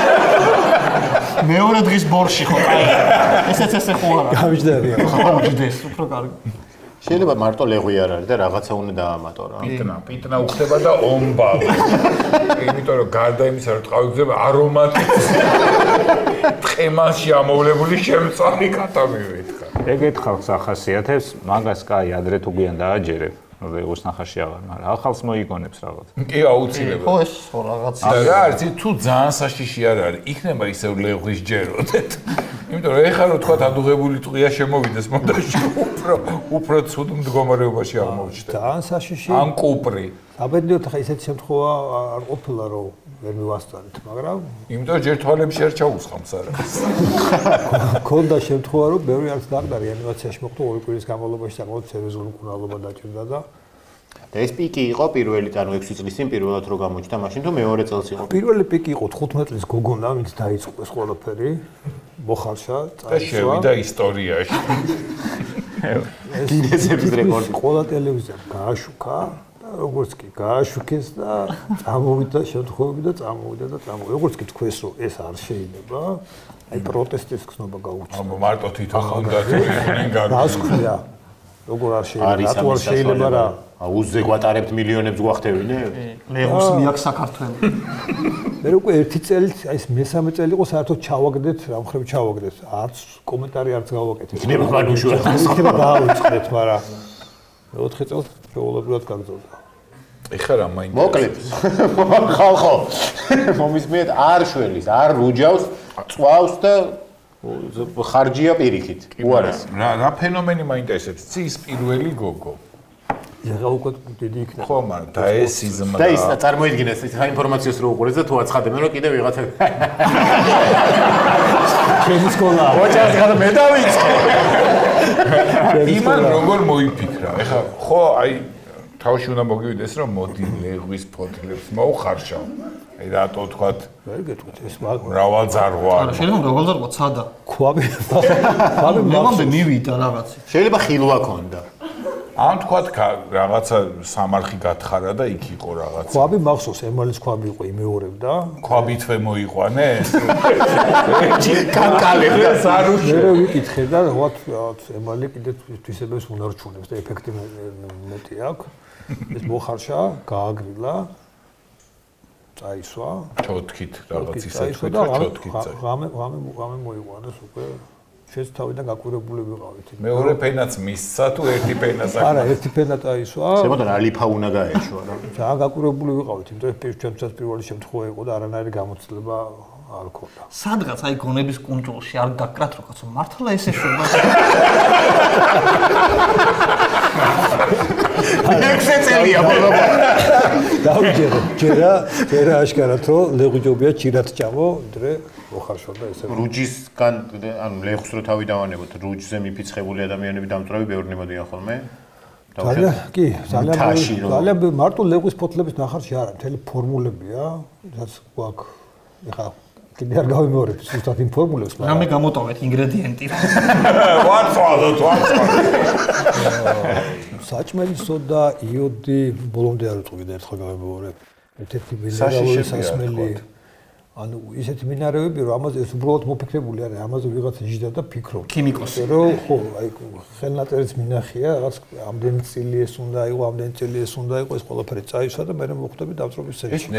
მეორე დღის ბორში ხო კაი. ესეც ესე ხო არა. გამიჯდარია. ხო გამიჯდეს, უფრო კარგი. შეიძლება მარტო ლეღვი არ არის და რაღაცა უნდა დაამატო რა. პიტნა, პიტნა უხდება და ომბალ. იმიტომ რომ გარდა იმისა რომ ტყავი გზება არომატიც. თხემაში ამოვლებული შემწარი კატამი ვეთქა. ეგეთ ხალხს ახასიათებს, მაგას კაი ადრე თუ გვიან დააჯერებ. ლეღვის ნახაში აღარ, მაგრამ ახალს მოიგონებს რაღაც. კი აუცილებლად. ხო ეს ხო რაღაცა. და რა არის, თუ ძალიან საშიში არ არის, იქნება ისევ ლეღვის ჯეროდეთ. იმიტომ რომ ეხლა რო თქვა ადუღებული ტყია შემოვიდეს მონდაში, უფრო უფრო ცუდ მდგომარეობაში აღმოჩნდა. ძალიან საშიში. ან კუპრი. აბედნიეროდ ხა ისეთი შემთხვევა არ ყოფილა რომ ვერ მივასწარეთ, მაგრამ იმიტომ ჯერ თვალებში არ ჩაუსხამს არა. ქონდა შემთხვევა რომ ბევრი არც დაყდა რეანიმაციაში მოხდა ორი კვირის განმავლობაში საკმაოდ სერიოზული მკურნალობა დაჭირდა და და ეს პიკი იყო პირველი, ანუ ექვსი წლის წინ პირველად რო გამოჩნდა, მაშინ თუ მეორე წელს იყო. პირველი პიკი იყო თხუთმეტ წლის გოგონა, ვინც დაიწყო ეს ყველაფერი, მოხარშა, და შევიდა ისტორიაში. გინესების რეკორდი. ყველა ტელევიზია გააშუქა და როგორც კი გააშუქეს და წამოვიდა შემთხვევები და წამოვიდა და წამოვიდა. როგორც კი თქვეს რომ ეს არ შეიძლება, აი პროტესტის ხსნობა გაუჩნდა. ამ მარტო თვითონ უნდა თვითონ გაგო. რას ქვია? როგორ არ შეიძლება? რატო არ შეიძლება რა? აუზე გვატარებთ მილიონებს გვახტევინებ? ლეღვის მიაქვს საქართველოს. მე უკვე ერთი წელი, აი ეს მესამე წელი იყო საერთოდ ჩავაგდეთ, რა მხრივ ჩავაგდეთ. არც კომენტარი არც გავაკეთეთ. იქნება განუშვა. იქნება დავიწყდეთ, მაგრამ მეოთხე წელს შეულებრივად გაგრძელდა. ეხლა რა მაინტერესებს? მოკლედ. ხალხო. მომისმენთ არ შველის, არ რუჯავს, წვავს და ხარჯია პირიქით. უარეს. რა რა ფენომენი მაინტერესებს? ცის პირველი გოგო. ეხლა უკვე დიდი იქნება. ხო, მაგრამ და ეს იზმა და ის წარმოიდგინეს ის ინფორმაციას რო უყურეს და თუ აცხადებენ რომ კიდე ვიღაცა ჩემი სკოლა. ოჯახს გადა მე დავიწყე. იმან როგორ მოიფიქრა? ეხლა ხო აი თავში უნდა მოგივიდეს რომ მოდი ლეღვის ფოთლებს მოუხარშავ. აი რატო თქვათ ვერ გეტყვით ეს მრავალ ძარღვა. არა, შეიძლება მრავალ ძარღვა ცადა. ქვაბი. ქვაბი მეგონდა მივიდა რაღაცი. შეიძლება ხილვა ქონდა. ან თქვათ რაღაცა სამარხი გათხარა და იქ იყო რაღაცა. ქვაბი მახსოვს, ემალის ქვაბი იყო იმეორებდა. ქვაბითვე მოიყვანეს? კანკალებდა სარუშე. მე ვიკითხე და რაღაც ემალი კიდე თვისებებს უნარჩუნებს და ეფექტი მეტი აქვს. ეს მოხარშა, გააგრილა. წაისვა. ჩოთქით რაღაც ისე წაისვა თქვით, და ჩოთქით წაი. ღამე ღამე ღამე მოიყვანეს უკვე. შეც თავიდან გაკურებული ვიყავით. მეორე ფენაც მისცა თუ ერთი ფენას აქვს? არა, ერთი ფენა წაისვა. შემოდა რა ლიფა უნდა გაეშვა რა. ძალიან გაკურებული ვიყავით, იმიტომ რომ ჩვენთვის პირველი შემთხვევა იყო და არანაირი გამოცდილება არ ქონდა. სადღაც აი გონების კუნძულში არ გაკრათ რო კაცო, მართლა ეს ეშვება. ექვსი წელია ბოლობა. დავიჯერე, ჯერა, ჯერა აშკარად რომ ლეღვიჯობია ჭირად ჭამო, ვიდრე მოხარშავდა ესე. რუჯისგან, ანუ ლეღვს რო თავი დავანებოთ, რუჯზე მიფიცხებული ადამიანები დამწურავი ბევრი მოდიან ხოლმე. ძალიან, კი, ძალიან ძალიან მარტო ლეღვის ფოთლების ნახარში არა, მთელი ფორმულებია, რაც გვაქვს. ეხლა კიდე არ გავიმეორებ ზუსტად იმ ფორმულებს, მაგრამ რამე გამოტოვეთ ინგრედიენტი. ვარწვალოთ, ვარწვალოთ. საჭმელი სოდა, იოდი, ბოლომდე არ ვიტყვი და ერთხელ გავიმეორებ. ერთ-ერთი მინერალური სასმელი. ანუ ისეთი მინარევები რომ ამაზე ეს უბრალოდ მოფიქრებული არის, ამაზე ვიღაცა ჟიდა და ფიქრობ. ქიმიკოსი. რომ ხო, აი ხელნაწერის მინახია, რაღაც ამდენი წილი ეს უნდა იყო, ამდენი წილი ეს უნდა იყო, ეს ყველაფერი წაისვა და მე მოხვდები დავწრობის სეჯში.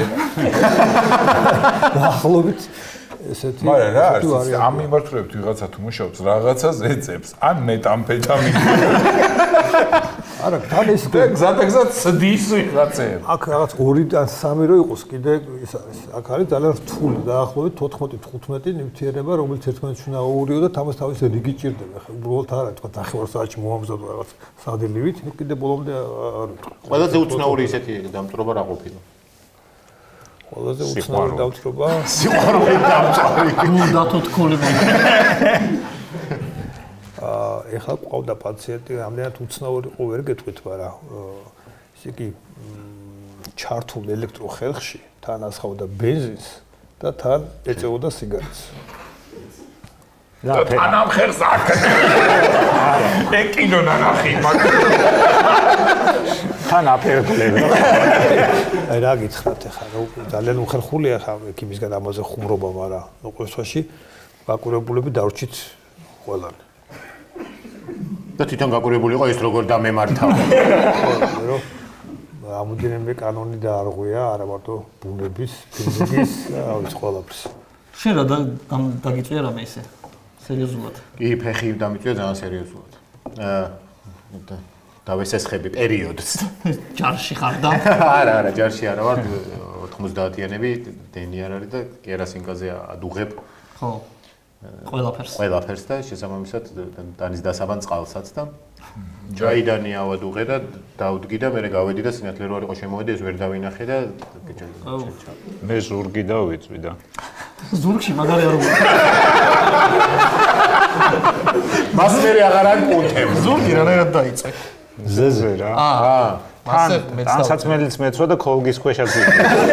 ახლობით ესეთი მაგრამ რა არის ამ მიმართულებით ვიღაცა თუ მუშაობს რაღაცას ეწებს ან მეტამფეტამინს არა, თან ეს გზადაგზად ცდის ვიღაცეებს. აქ რაღაც ორიდან სამი რო იყოს კიდე ის არის. აქ არის ძალიან რთული, დაახლოებით თოთხმეტი თხუთმეტი ნივთიერება, რომელიც ერთმანეთს უნდა აურიო და თამას თავის რიგი ჭირდება. ხა უბრალოდ არა, თქვა ნახევარ საათში მოამზადო რაღაც სადილივით, კიდე ბოლომდე არ ვიტყვი. ყველაზე უცნაური ისეთი დამწრობა რა ყოფილა? ყველაზე უცნაური დამწრობა? სიყვარული დამწარი. ნუ დათოთქოლი მე. აა ეხლა ყავდა პაციენტი, ამდენად უცნაური იყო ვერ გეტყვით, მაგრამ ისე კი ჩართულ ელექტროხერხში თან ასხავდა ბენზინს და თან ეწეოდა სიგარეტს. და თან ამ ხერხს აკეთე. ეკინო ნანახი მაგრამ თან აფერკლები. აი რა გითხრათ ახლა, ძალიან უხერხულია ახლა ექიმისგან ამაზე ხუმრობა, მაგრამ ნუ ყოველ შემთხვევაში გაკურებულები დავრჩით ყველანი. და თვითონ გაკურებული იყო ის როგორ დამემართა. რომ რამოდენიმე კანონი დაარღვია, არა მარტო ბუნების, ფიზიკის, აუც ყველაფერს. შენ რა დაგიწვია რამე ისე? სერიოზულად. კი, ფეხი დამიწვია ძალიან სერიოზულად. აა დავესესხები პერიოდს. ჯარში ხარ და? არა, არა, ჯარში არა ვარ, ოთხმოცდაათიანები დენი არ არის და კერასინკაზე ადუღებ. ხო. ყველაფერს. ყველაფერს და შესაბამისად დანის დასაბან წყალსაც და ჯაიდანი ავადუღე და დავდგი და მე გავედი და სინათლე რო არ იყო შემოვედი ეს ვერ დავინახე და გეჭირდა. მე ზურგი დავიწვი და ზურგში მაგარი არ ვიყო. მას მე აღარ აკუნთებ. ზურგი რანაირად დაიწე? ზეზე რა. აა. თან თანსაცმელიც მეცვა და ქოლგის ქვეშაც ვიყო.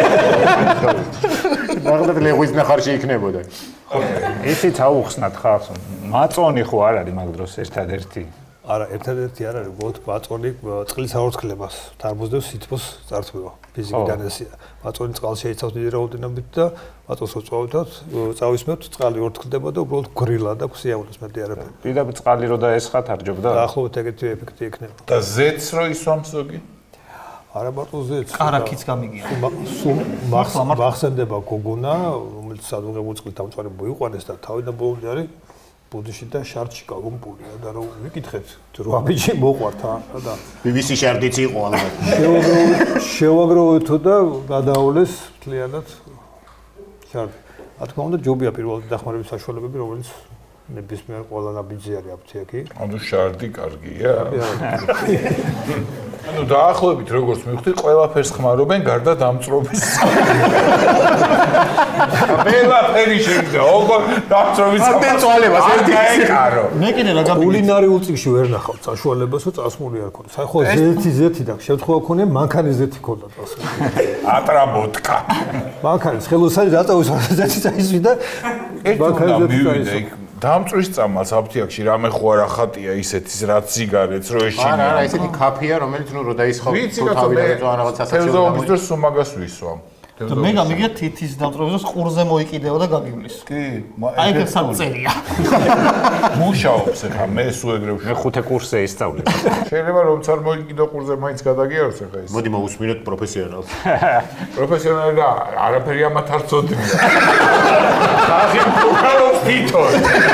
მაგდად ლეღვის ნახარში იქნებოდა. ისიც აუხსნათ ხალხს. მაწონი ხო არ არის მაგ დროს ერთადერთი. არა, ერთადერთი არ არის, უბრალოდ მაწონი წყლის აორთქლებას თარბუზდებს სითბოს წარსულობა. ფიზიკიდან ესია. მაწონი წყალს შეიცავს დიდი რაოდენობით და მაწონს რო წავიდოთ, წავისმევთ, წყალი ორთქლდება და უბრალოდ გრილა და ქსიაუნოს მეტი არაფერი. პირდაპირ წყალი რო დაესხათ არჯობდა? დაახლოებით ეგეთი ეფექტი ექნება. და ზეც რო ისვამს ზოგი? არა მარტო ზეც. კარაქიც გამიგია. სულ მახსენდება გოგონა, რომელიც სადუღებულ წყლით დამწვარი მოიყვანეს და თავიდან ბოლომდე არის ბუდიში და შარტში გაგუმპულია და რომ ვიკითხეთ რა ბიჭი მოყვართა და ბიბისი შარდიც იყო ალბათ. შევაგროვეთო და გადაავლეს მთლიანად შარტი. რა თქმა უნდა ჯობია პირველი დახმარების საშუალებები, რომელიც ნებისმიერ ყველა ნაბიჯი არის აფთიაქი. ანუ შარდი კარგია. ანუ დაახლოებით როგორც მივხვდი, ყველაფერს ხმარობენ გარდა დამწრობის. ყველაფერი შეიძლება, ოღონ დამწრობის. ამდენ წვალებას ერთი გაეკარო. მე კიდე რა გამიგია? კულინარიულ წიგში ვერ ნახავ საშუალებას, რომ წასმული არ ქონდეს. აი ხო ზეთი ზეთი და შემთხვევა ქონია მანქანის ზეთი ქონდა წასული. ატრაბოტკა. მანქანის ხელოსანი რატო ზეთი წაისვი და მანქანის ზეთი წაისვი. დამწრის წამალს აფთიაქში რამე ხო არა ხატია ისეთის რაც სიგარეტს რო ეშინია. არა, არა, ესეთი კაფეა, რომელიც ნუ რო დაისხავ თუ თავიდან ეწვა რაღაც ასაცილო. თელზოობის დროს სულ მაგას ვისვამ. და მე გამიგია თითის დამწრობის დროს ყურზე მოიკიდეო და გაგივლის. კი, აი ეს სამწერია. მუშაობს ახლა მე სულ ეგრე მე ხუთე კურსზე ისწავლე. შეიძლება რომ არ მოიკიდო ყურზე მაინც გადაგიაროს ახლა ეს. მოდი მოусმინოთ პროფესიონალს. პროფესიონალი და არაფერი ამათ არ წოდია. ხალხი უყურებს თვითონ.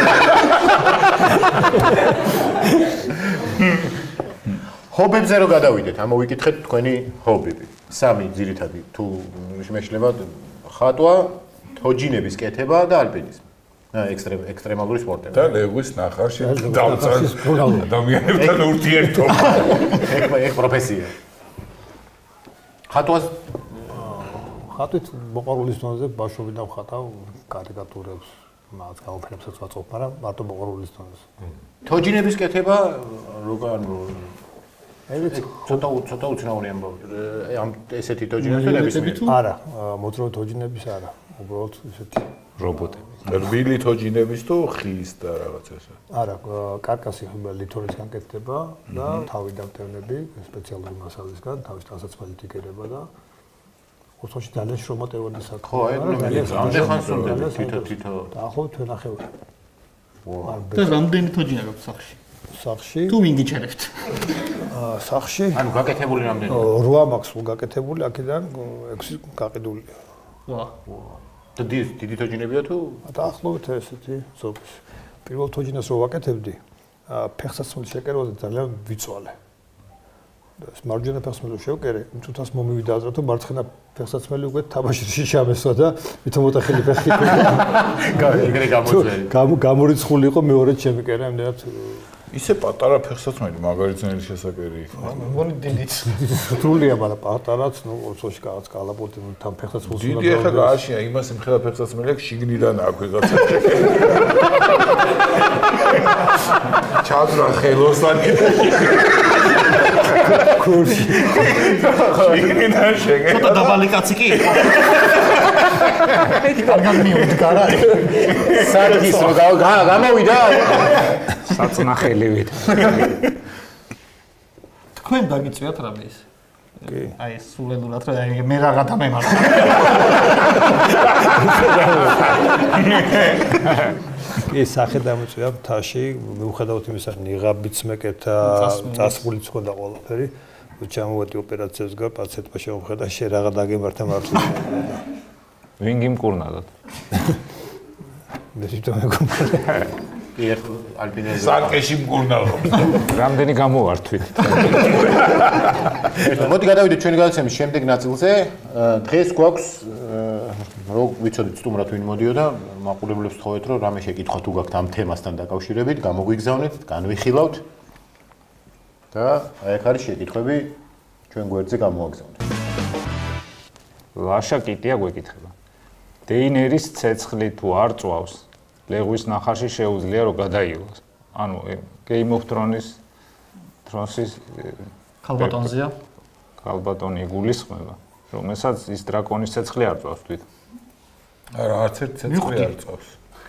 ჰობებზე რო გადავიდეთ, ამოვიკითხეთ თქვენი ჰობები. სამი ძირითადი თუ მეშლება ხატვა, თოჯინების კეთება და ალპინიზმი. ექსტრემ ექსტრემალური სპორტები. და ლეღვის ნახარში დავწარ ადამიანებთან ურთიერთობა. ეგ ეგ პროფესია. ხატვას ხატვით მოყვარულის დონეზე ბავშვობიდან ვხატავ კარიკატურებს, მაგას გაუფრებსაც ვაწყობ, მაგრამ მარტო მოყვარულის დონეზე. თოჯინების კეთება როგორ ეგეც ცოტა ცოტა უცნაური ამბავი. ამ ესეთი თოჯინების არა, მოძრავი თოჯინების არა, უბრალოდ ესეთი რობოტები. რბილი თოჯინების თუ ხის და რაღაც ესა. არა, კარკასი ლითონისგან კეთდება და თავი დამტევნები სპეციალური მასალისგან, თავის ტანსაცმელით იკერება და ოთხში ძალიან შრომატევადი საქმე. ხო, აი რამდენ ხანს უნდა თითო თითო. დაახლოებით თვენახევარი. და რამდენი თოჯინა გაქვს სახში? სახში თუ ვინგიჩერებთ? აა სახში ანუ გაკეთებული რამდენი? რვა მაქვს გაკეთებული, აქედან ექვსი გაყიდულია. ვა. და დიდი თოჯინებია თუ? დაახლოებით ესეთი ზოგის. პირველ თოჯინას რო ვაკეთებდი, ფეხსაცმლის შეკერვაზე ძალიან ვიწვალე. მარჯვენა ფეხსაცმელი შევკერე, თუთას მომივიდა აზრად, რომ მარცხენა ფეხსაცმელი უკვე თამაშში ჩამესვა და მithomotახილი ფეხი იყო. ეგრე გამოწვევი. გამორიცხული იყო მეორე ჩემი კერა, ამდენად ისე პატარა ფეხსაცმელი მაგარი ძნელი შესაკერი იყო. მგონი დიდიც. სრულია, მაგრამ პატარაც, ნუ ოცოში რაღაც კალაპოტი თან ფეხსაცმელს უნდა. დიდი ეხა გააშია იმას იმხელა ფეხსაცმელი აქვს შიგნიდან აქვს ვიღაცა. ჩადრა ხელოსანი. კურსი. შიგნიდან შეგე. ცოტა დაბალი კაცი კი იყო. კარგად მიუდგარა. სარგის რო გამოვიდა. საწნახელივით. თქვენ დაგიწვიათ რამე ის? კი. აი სულელურად რა მე რაღა დამემართა. კი, სახე დამწვია მთაში, მიუხედავად იმისა, ნიღაბიც მეკეთა, წასრულიც ჰქონდა ყველაფერი. ჩამოვედი ოპერაციას გა, პაციენტმა შემოხედა, შე რაღა დაგემართა მართლა. ვინ გიმკურნალოთ? მე თვითონ მეკურნალე. კი, ერთ ალპინეზე. სარკეში მკურნალობ. რამდენი გამოვართვით? მოდი გადავიდეთ ჩვენი გადაცემის შემდეგ ნაწილზე. დღეს გვაქვს რო ვიცოდით სტუმრად ვინ მოდიოდა, მაყურებლებს ვთხოვეთ, რომ რამე შეკითხვა თუ გაქვთ ამ თემასთან დაკავშირებით, გამოგვიგზავნეთ, განვიხილავთ და აი აქ არის შეკითხვები ჩვენ გვერდზე გამოაგზავნეთ. ლაშა კიტია გვეკითხება. დეინერის ცეცხლი თუ არ წვავს, ლეღვის ნახარში შეუძლია რომ გადაივლოს. ანუ Game of Thrones Thrones-ის ქალბატონზეა. ქალბატონი იგულისხმება, რომელსაც ის დრაკონის ცეცხლი არ წვავს თვით. არა, არც ერთ ცეცხლი არ წავს.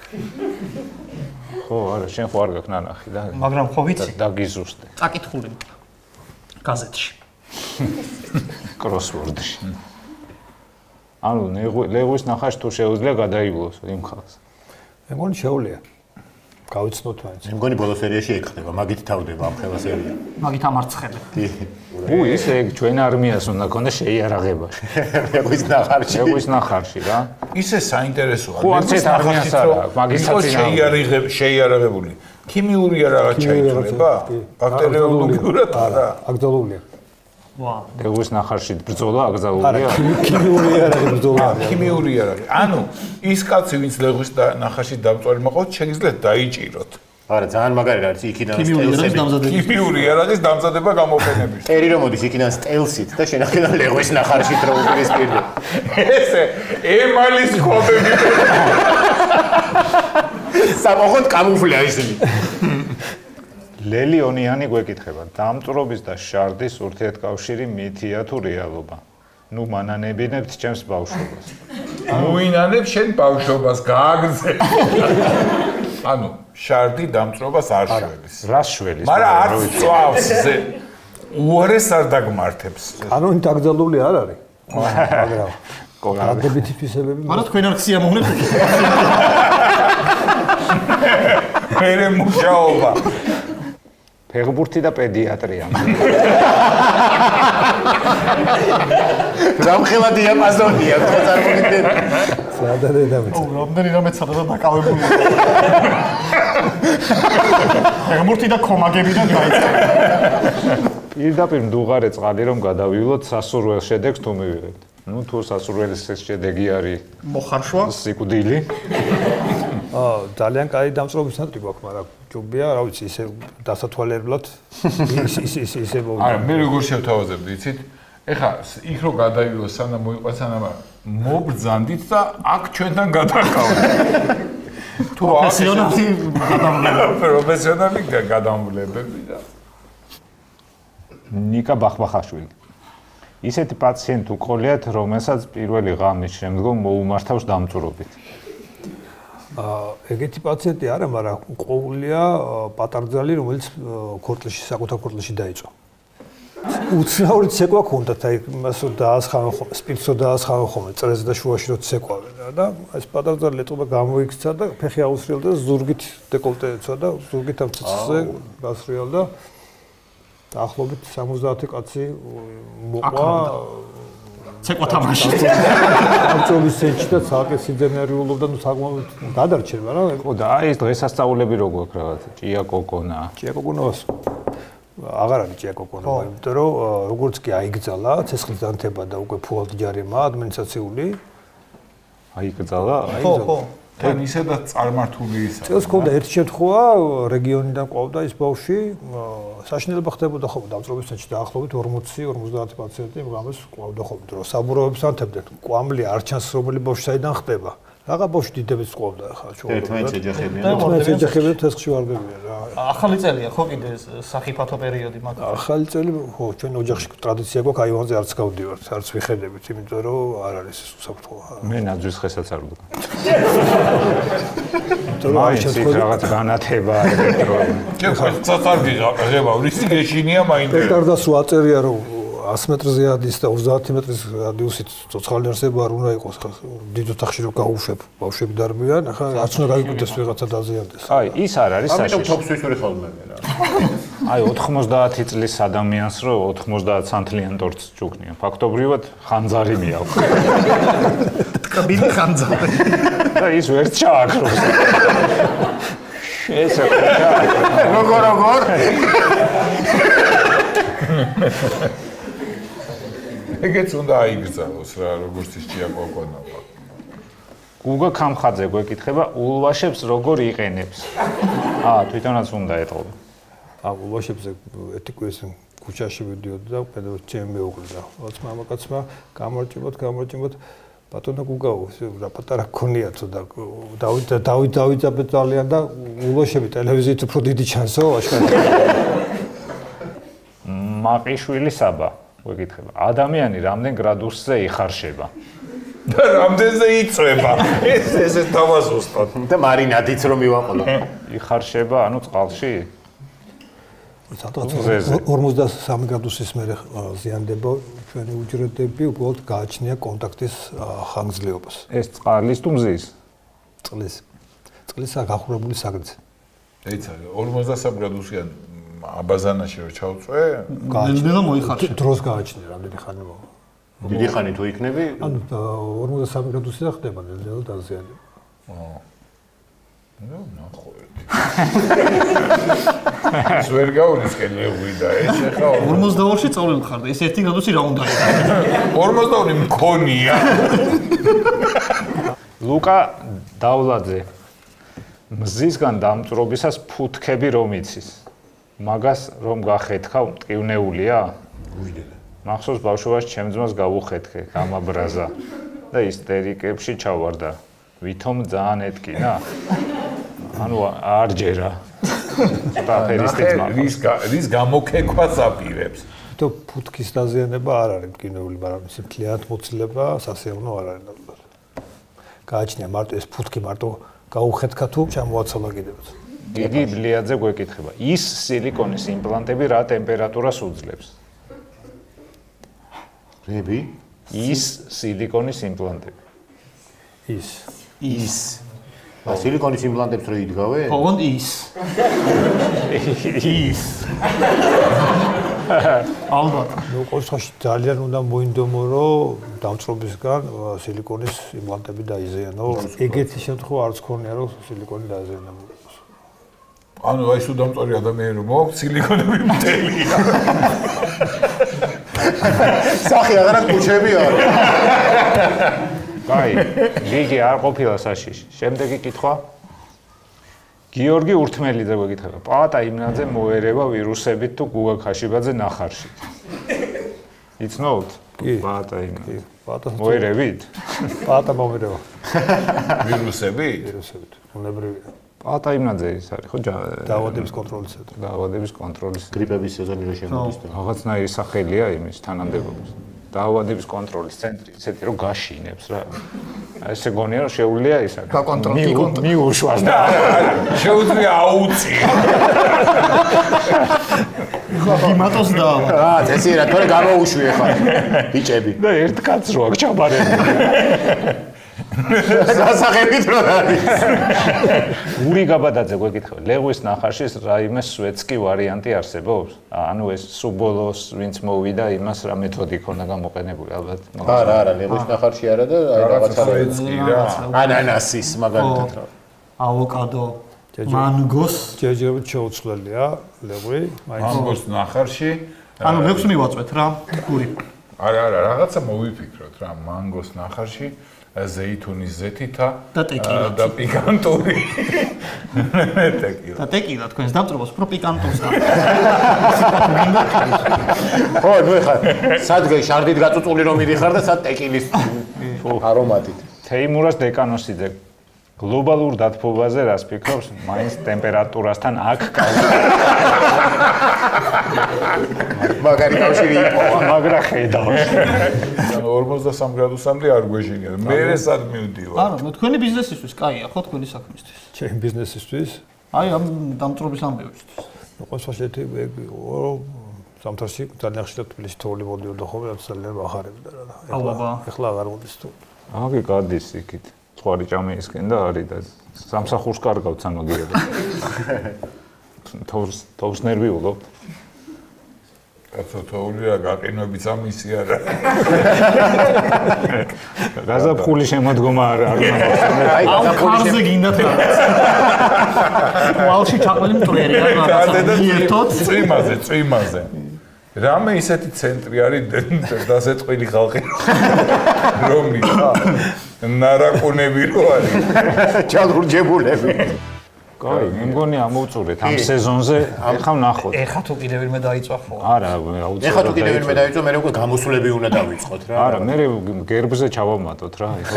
ხო, არა, შენ ხო არ გაქვს ნანახი და მაგრამ ხო ვიცი? დაგიზუსტე. წაკითხული გაზეთში. კროსვორდში. ანუ ლეღვის ნახარში თუ შეუძლია გადაივლოს იმ ხალხს. მე მგონი შეუძლია. გავიცნოთ მაინც. მე მგონი ბოლო სერიაში ეგ ხდება, მაგით თავდება ამ ხელა სერია. მაგით ამარცხელი. კი. უ ის ეგ ჩვენ არმიას უნდა ქონდა შეიარაღებაში. ლეღვის ნახარში. ლეღვის ნახარში რა. ისე საინტერესოა. ხო, არც ერთ არმიას არ აქვს, მაგისაც შეიარაღებული, შეიარაღებული. ქიმიურია რაღაც ჩაითვლება? ბაქტერიოლოგიურად არა. აკრძალულია. ვა. ლეღვის ნახარში ბრძოლა აკრძალულია. ქიმიური არაღი ბრძოლა. ქიმიური არაღი. ანუ ის კაცი, ვინც ლეღვის ნახარში დამწვარი მოყავთ, შეგიძლიათ დაიჭიროთ. არა, ძალიან მაგარი არის იქიდან სტელსები. ქიმიური არაღის დამზადება გამოყენების. ტერი რომ მოდის იქიდან სტელსით და შენახება ლეღვის ნახარში რო უპირისპირდება. ესე ემალის ხობები. სამოხოთ კამუფლაჟი. ლელიონიანი გვეკითხება, დამწრობის და შარდის ურთიერთკავშირი მითია თუ რეალობა? ნუ მანანებინებთ ჩემს ბავშვობას. მოინანებ შენ ბავშვობას, გააგრძე. ანუ შარდი დამწრობას არ შველის. რას შველის? მაგრამ არც წვავს ზე. უარეს არ დაგმართებს. კანონით აკრძალული არ არის. მაგრამ კოლაბი. დადებითი თვისებები. მაგრამ თქვენ არ ხსიამოვნებთ. მერე მუშაობა. ფეხბურთი და პედიატრია. რამხელა დიაპაზონია, თქო წარმოგიდგენთ. სადადე დამეცა. ო, რამდენი რამეც სადაა დაკავებული. ფეხბურთი და კომაგებიდან დაიწყო. პირდაპირ მდუღარე წყალი რომ გადავივლოთ სასურველ შედეგს თუ მივიღებთ. ნუ თუ სასურველის შედეგი არის მოხარშვა, სიკვდილი. აა ძალიან კაი დამწრობის ნატრი გვაქვს, მაგრამ ჯობია, რა ვიცი, ისე დასათვალიერებლად ის ის ის ისე მოვიდა. არა, მე როგორ შევთავაზებდი, იცით? ეხლა იქ რო გადაივლო სანამ მოიყვანს სანამ მობრძანდით და აქ ჩვენთან გადახავთ. თუ პროფესიონალი გადამვლები. პროფესიონალი გადამვლებები და ნიკა ბახბახაშვილი. ისეთი პაციენტი უყოლიათ, რომელსაც პირველი ღამის შემდგომ მოუმართავს დამწრობით. აა ეგეთი პაციენტი არა, მაგრამ ყოვლია პატარძალი, რომელიც ქორწილში, საკუთარ ქორწილში დაიწყო. უცნაური ცეკვა ჰქონდათ, აი მასო დაასხავენ ხოლმე, სპირტსო დაასხავენ ხოლმე, წრეზე და შუაში რო ცეკვავენ და ეს პატარძალი ლეტობა გამოიქცა და ფეხი აუსრიალდა და ზურგით დეკოლტე ეცვა და ზურგით ამ ცეცხლზე გასრიალდა. დაახლოებით სამოცდაათი კაცი მოყვა ცეკვა თამაში. ამწოლის სენჩი და ცალკე სიძენერიულობდა, ნუ საკმაოდ გადარჩენ, მაგრამ ხო და აი ეს დღესასწაულები რო გვაქვს რაღაცა, ჭია კოკონა. ჭია კოკონას აღარ არის ჭიაკოკონება, იმიტომ რომ როგორც კი აიგზალა ცეცხლის დანთება და უკვე ფუალდიჯარიმა ადმინისტრაციული აიგზალა? ხო, ხო. თან ისედაც წარმართული ისა. წელს ქონდა ერთი შემთხვევა, რეგიონიდან ყვავდა ის ბავშვი, საშინელება ხდებოდა ხოლმე დამწრობის ცენტრში დაახლოებით ორმოცი ორმოცდაათი პაციენტი იმღამეს ყვავდა ხოლმე, რომ საბურავებს ანთებდნენ. კვამლი არ ჩანს რომელი ბავშვი საიდან ხდება. რაღა ბავშვი დიდებიც ყვავდა ახლა ჩვენ. ერთმანეთს ეჯახებიან. ერთმანეთს ეჯახებიან თესხში ვარდებიან რა. ახალი წელია ხო კიდე სახიფათო პერიოდი მაგ. ახალი წელი ხო ჩვენ ოჯახში ტრადიცია გვაქვს აივანზე არც გავდივართ, არც ვიხედებით, იმიტომ რომ არ არის უსაფრთხოა. მე ნაძვის ხესაც არ ვდგა. მაინც რაღაც განათება ელექტრონული. კი ხო, ცოტა გიღება, რისი გეშინია მაინდა. პეტარდას რო აწერია რომ ას მეტრზე ადის და ოცდაათი მეტრის რადიუსით ცოცხალი არსება არ უნდა იყოს ხა დიდ ოთახში რო გაუშვებ ბავშვები დარბიან ახლა არც უნდა გაიგდეს ვიღაცა დაზიანდეს აი ის არ არის საშიში ამიტომ თოფს ვისური ხოლმე რა აი ოთხმოცდაათი წლის ადამიანს რო ოთხმოცდაათ სანთლიან ტორტს ჭუქნიან ფაქტობრივად ხანძარი მიაქვს ტკბილი ხანძარი და ის ვერ ჩააქროს ესე როგორ როგორ ეგეც უნდა აიგზავნოს რა, როგორც ის ჭიაკოკონება. გუგა ხამხაძე გვეკითხება, ულვაშებს როგორ იყენებს? აა, თვითონაც უნდა ეტყობა. აა, ულვაშებს ეთიკუეს ქუჩაში ვიდიოდი და პედაგოგი ჩემ მეუღლე. რაც მამაკაცმა გამარჯვებოთ, გამარჯვებოთ. ბატონო გუგაო, რა პატარა გქონიათო და დავით დავით დავიძაბეთ ძალიან და ულვაშები ტელევიზიით უფრო დიდი ჩანსო, აშკარად. მაყიშვილი საბა ვეკითხება. ადამიანი რამდენ გრადუსზე იხარშება? და რამდენზე იწვება? ეს ესე თავაზუსტად. და მარინადიც რომ მივაყოლო. იხარშება, ანუ წყალში? ორმოცდასამი გრადუსის მერე ზიანდება ჩვენი უჯრედები, უბრალოდ გააჩნია კონტაქტის ხანგრძლივობას. ეს წყალის თუ მზის? წყლის. წყლისა გახურებული საგრძე. ეცა ორმოცდასამი გრადუსიან აბაზანაში რო ჩავწვე, ნელა მოიხარშე. დროს გააჩნია რამდენი ხანი მოვა. დიდი ხანი თუ იქნები? ანუ ორმოცდასამი გრადუსი და ხდება ნელა დაზიანება. აა. ნუ ნახო ერთი. ეს ვერ გაურისკენ მეღვიდა ეს ახლა ორმოცდაორში წავლილ ხარ და ეს ერთი გრადუსი რა უნდა იყოს? ორმოცდაორი მქონია. ლუკა დავლაძე მზისგან დამწრობისას ფუთქები რომ იცის? მაგას რომ გახეთქა მტკივნეულია? უვიდე. მახსოვს ბავშვობაში ჩემ ძმას გავუხეთქე, გამაბრაზა და ისტერიკებში ჩავარდა. ვითომ ძალიან ეტკინა? ანუ არ ჯერა. ნახე, რის რის გამოკექვას აპირებს. თო ფუთქის დაზიანება არ არის მტკივნეული, მაგრამ ის მთლიანად მოცილება სასიამოვნო არ არის ნამდვილად. გააჩნია მარტო ეს ფუთქი მარტო გაუხეთქა თუ ჩამოაცალა კიდევაც. დიდი ბლიაძე გვეკითხება. ის სილიკონის იმპლანტები რა ტემპერატურას უძლებს? რები? ის სილიკონის იმპლანტები. ის ის. ა სილიკონის იმპლანტებს რო იდგავე? ოღონდ ის. ის. ალბათ. ნუ ყოველთვის ძალიან უნდა მოინდომო რომ დამწრობისგან სილიკონის იმპლანტები დაიზიანო. ეგეთი შემთხვევა არც ქონია რომ სილიკონი დაიზიანებულიყოს. ანუ აი სულ დამწვარი ადამიანი რომ მოაქვს სილიკონები მთელია. სახი აღარა კუჩები არის. კაი, გიგი არ ყოფილა საშიში. შემდეგი კითხვა. გიორგი ურთმელიძე გვეკითხება. პაატა იმნაძე მოერევა ვირუსებით თუ გუგა ქაშიბაძე ნახარშით? იცნობთ? კი. პაატა იმნაძე. პაატა მოერევით? პაატა მომერევა. ვირუსები? ვირუსებით. უნებრივია. პაატა იმნაძე ის არის ხო? დაავადების კონტროლის ცენტრი. დაავადების კონტროლის. გრიპების სეზონი რო შემოდის და რაღაცნაირი სახელია იმის თანამდებობის. დაავადების კონტროლის ცენტრი, ისეთი რომ გაშინებს რა. ესე გონია რომ შეუძლია ისა. გაკონტროლი კონტროლი. მიუშვას და შეუძლია აუწია. იმატოს დაავა. აა, წესი რა, თორე გამოუშვი ახლა. ბიჭები. და ერთ კაცს რო აქ ჩაბარებული. სასახებით რო არის. ური გაბადაძე გვეკითხება, ლეღვის ნახარშის რაიმე სვეტსკი ვარიანტი არსებობს? ანუ ეს სუბოლოს ვინც მოვიდა, იმას რა მეთოდი ქონდა გამოყენებული ალბათ. არა, არა, ლეღვის ნახარში არა და აი რაღაცა სვეტსკი რა. ანანასის მაგალითად რა. ავოკადო. მანგოს ჯერჯერობით შეუცვლელია ლეღვი, მაინც მანგოს ნახარში ანუ მექვს მივაწვეთ რა გური არა არა რაღაცა მოვიფიქროთ რა მანგოს ნახარში ზეითუნის ზეთითა და ტეკილა და პიკანტური ტეკილა და ტეკილა თქვენს დამწრობას უფრო პიკანტურს და ხო ნუ ხა სადღე შარდით გაწუწული რომ მიდიხარ და სად ტეკილის არომატით თეიმურას დეკანოსიძე გლობალურ დათბობაზე რას ფიქრობს? მაინც ტემპერატურასთან აქ მაგარი კავშირი იპოვა. მაგრა ხედავს. ორმოცდასამ გრადუსამდე არ გვეშინია. მე სად მივდივარ? არა, მე თქვენი ბიზნესისთვის კაია, ხო თქვენი საქმისთვის. ჩემი ბიზნესისთვის? აი ამ დამწრობის ამბებისთვის. ნუ ყოველთვის ეგ სამთარში ძალიან ხშირად თბილისში თოვლი მოდიოდა ხოლმე, რაც ძალიან ახარებდა რა. ეხლა ეხლა აღარ მოდის თუ. აგი გადის იქით. ხვარი ჭამეისკენ და არის და სამსახურს კარგავთ სამაგიერებს. თორს თორს ნერვიულობ. კაცო თოვლი რა გაყინვებიც ამისი არა. გაზაფხული შემოდგომა არ არ აი გაზაფხული გინდათ რა. ვალში ჩაყოლი მტვერი რა. ერთოთ წვიმაზე, წვიმაზე. რამე ისეთი ცენტრი არის დასეწყილი ხალხი. რომი ხა? ნარაკუნები რო არის. ჩალურჯებულები. კაი, მე მგონი ამოვწურეთ ამ სეზონზე, ეხლა ვნახოთ. ეხა თუ კიდევ ვინმე დაიწვა ხო? არა, აუცილებლად. ეხა თუ კიდევ ვინმე დაიწვა, მე უკვე გამოსვლები უნდა დავიწყოთ რა. არა, მე გერბზე ჩავამატოთ რა, ეხლა.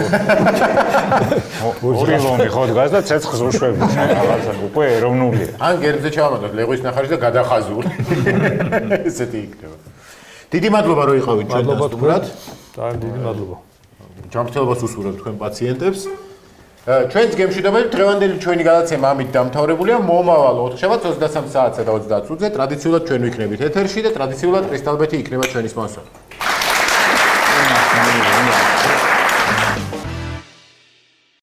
ორი ლომი ხო დგას და ცეცხლს უშვებთ რაღაცა, უკვე ეროვნულია. ან გერბზე ჩავამატოთ ლეღვის ნახარში და გადახაზური. ესეთი იქნება. დიდი მადლობა რომ იყავით ჩვენ დასტუმრად. ძალიან დიდი მადლობა. ჯანმრთელობას უსურვებთ თქვენ პაციენტებს. ჩვენს გემშვიდობებით დღევანდელი ჩვენი გადაცემა ამით დამთავრებულია. მომავალ ოთხშაბათს ოცდასამ საათსა და ოცდაათ წუთზე ტრადიციულად ჩვენ ვიქნებით ეთერში და ტრადიციულად კრისტალბეთი იქნება ჩვენი სპონსორი.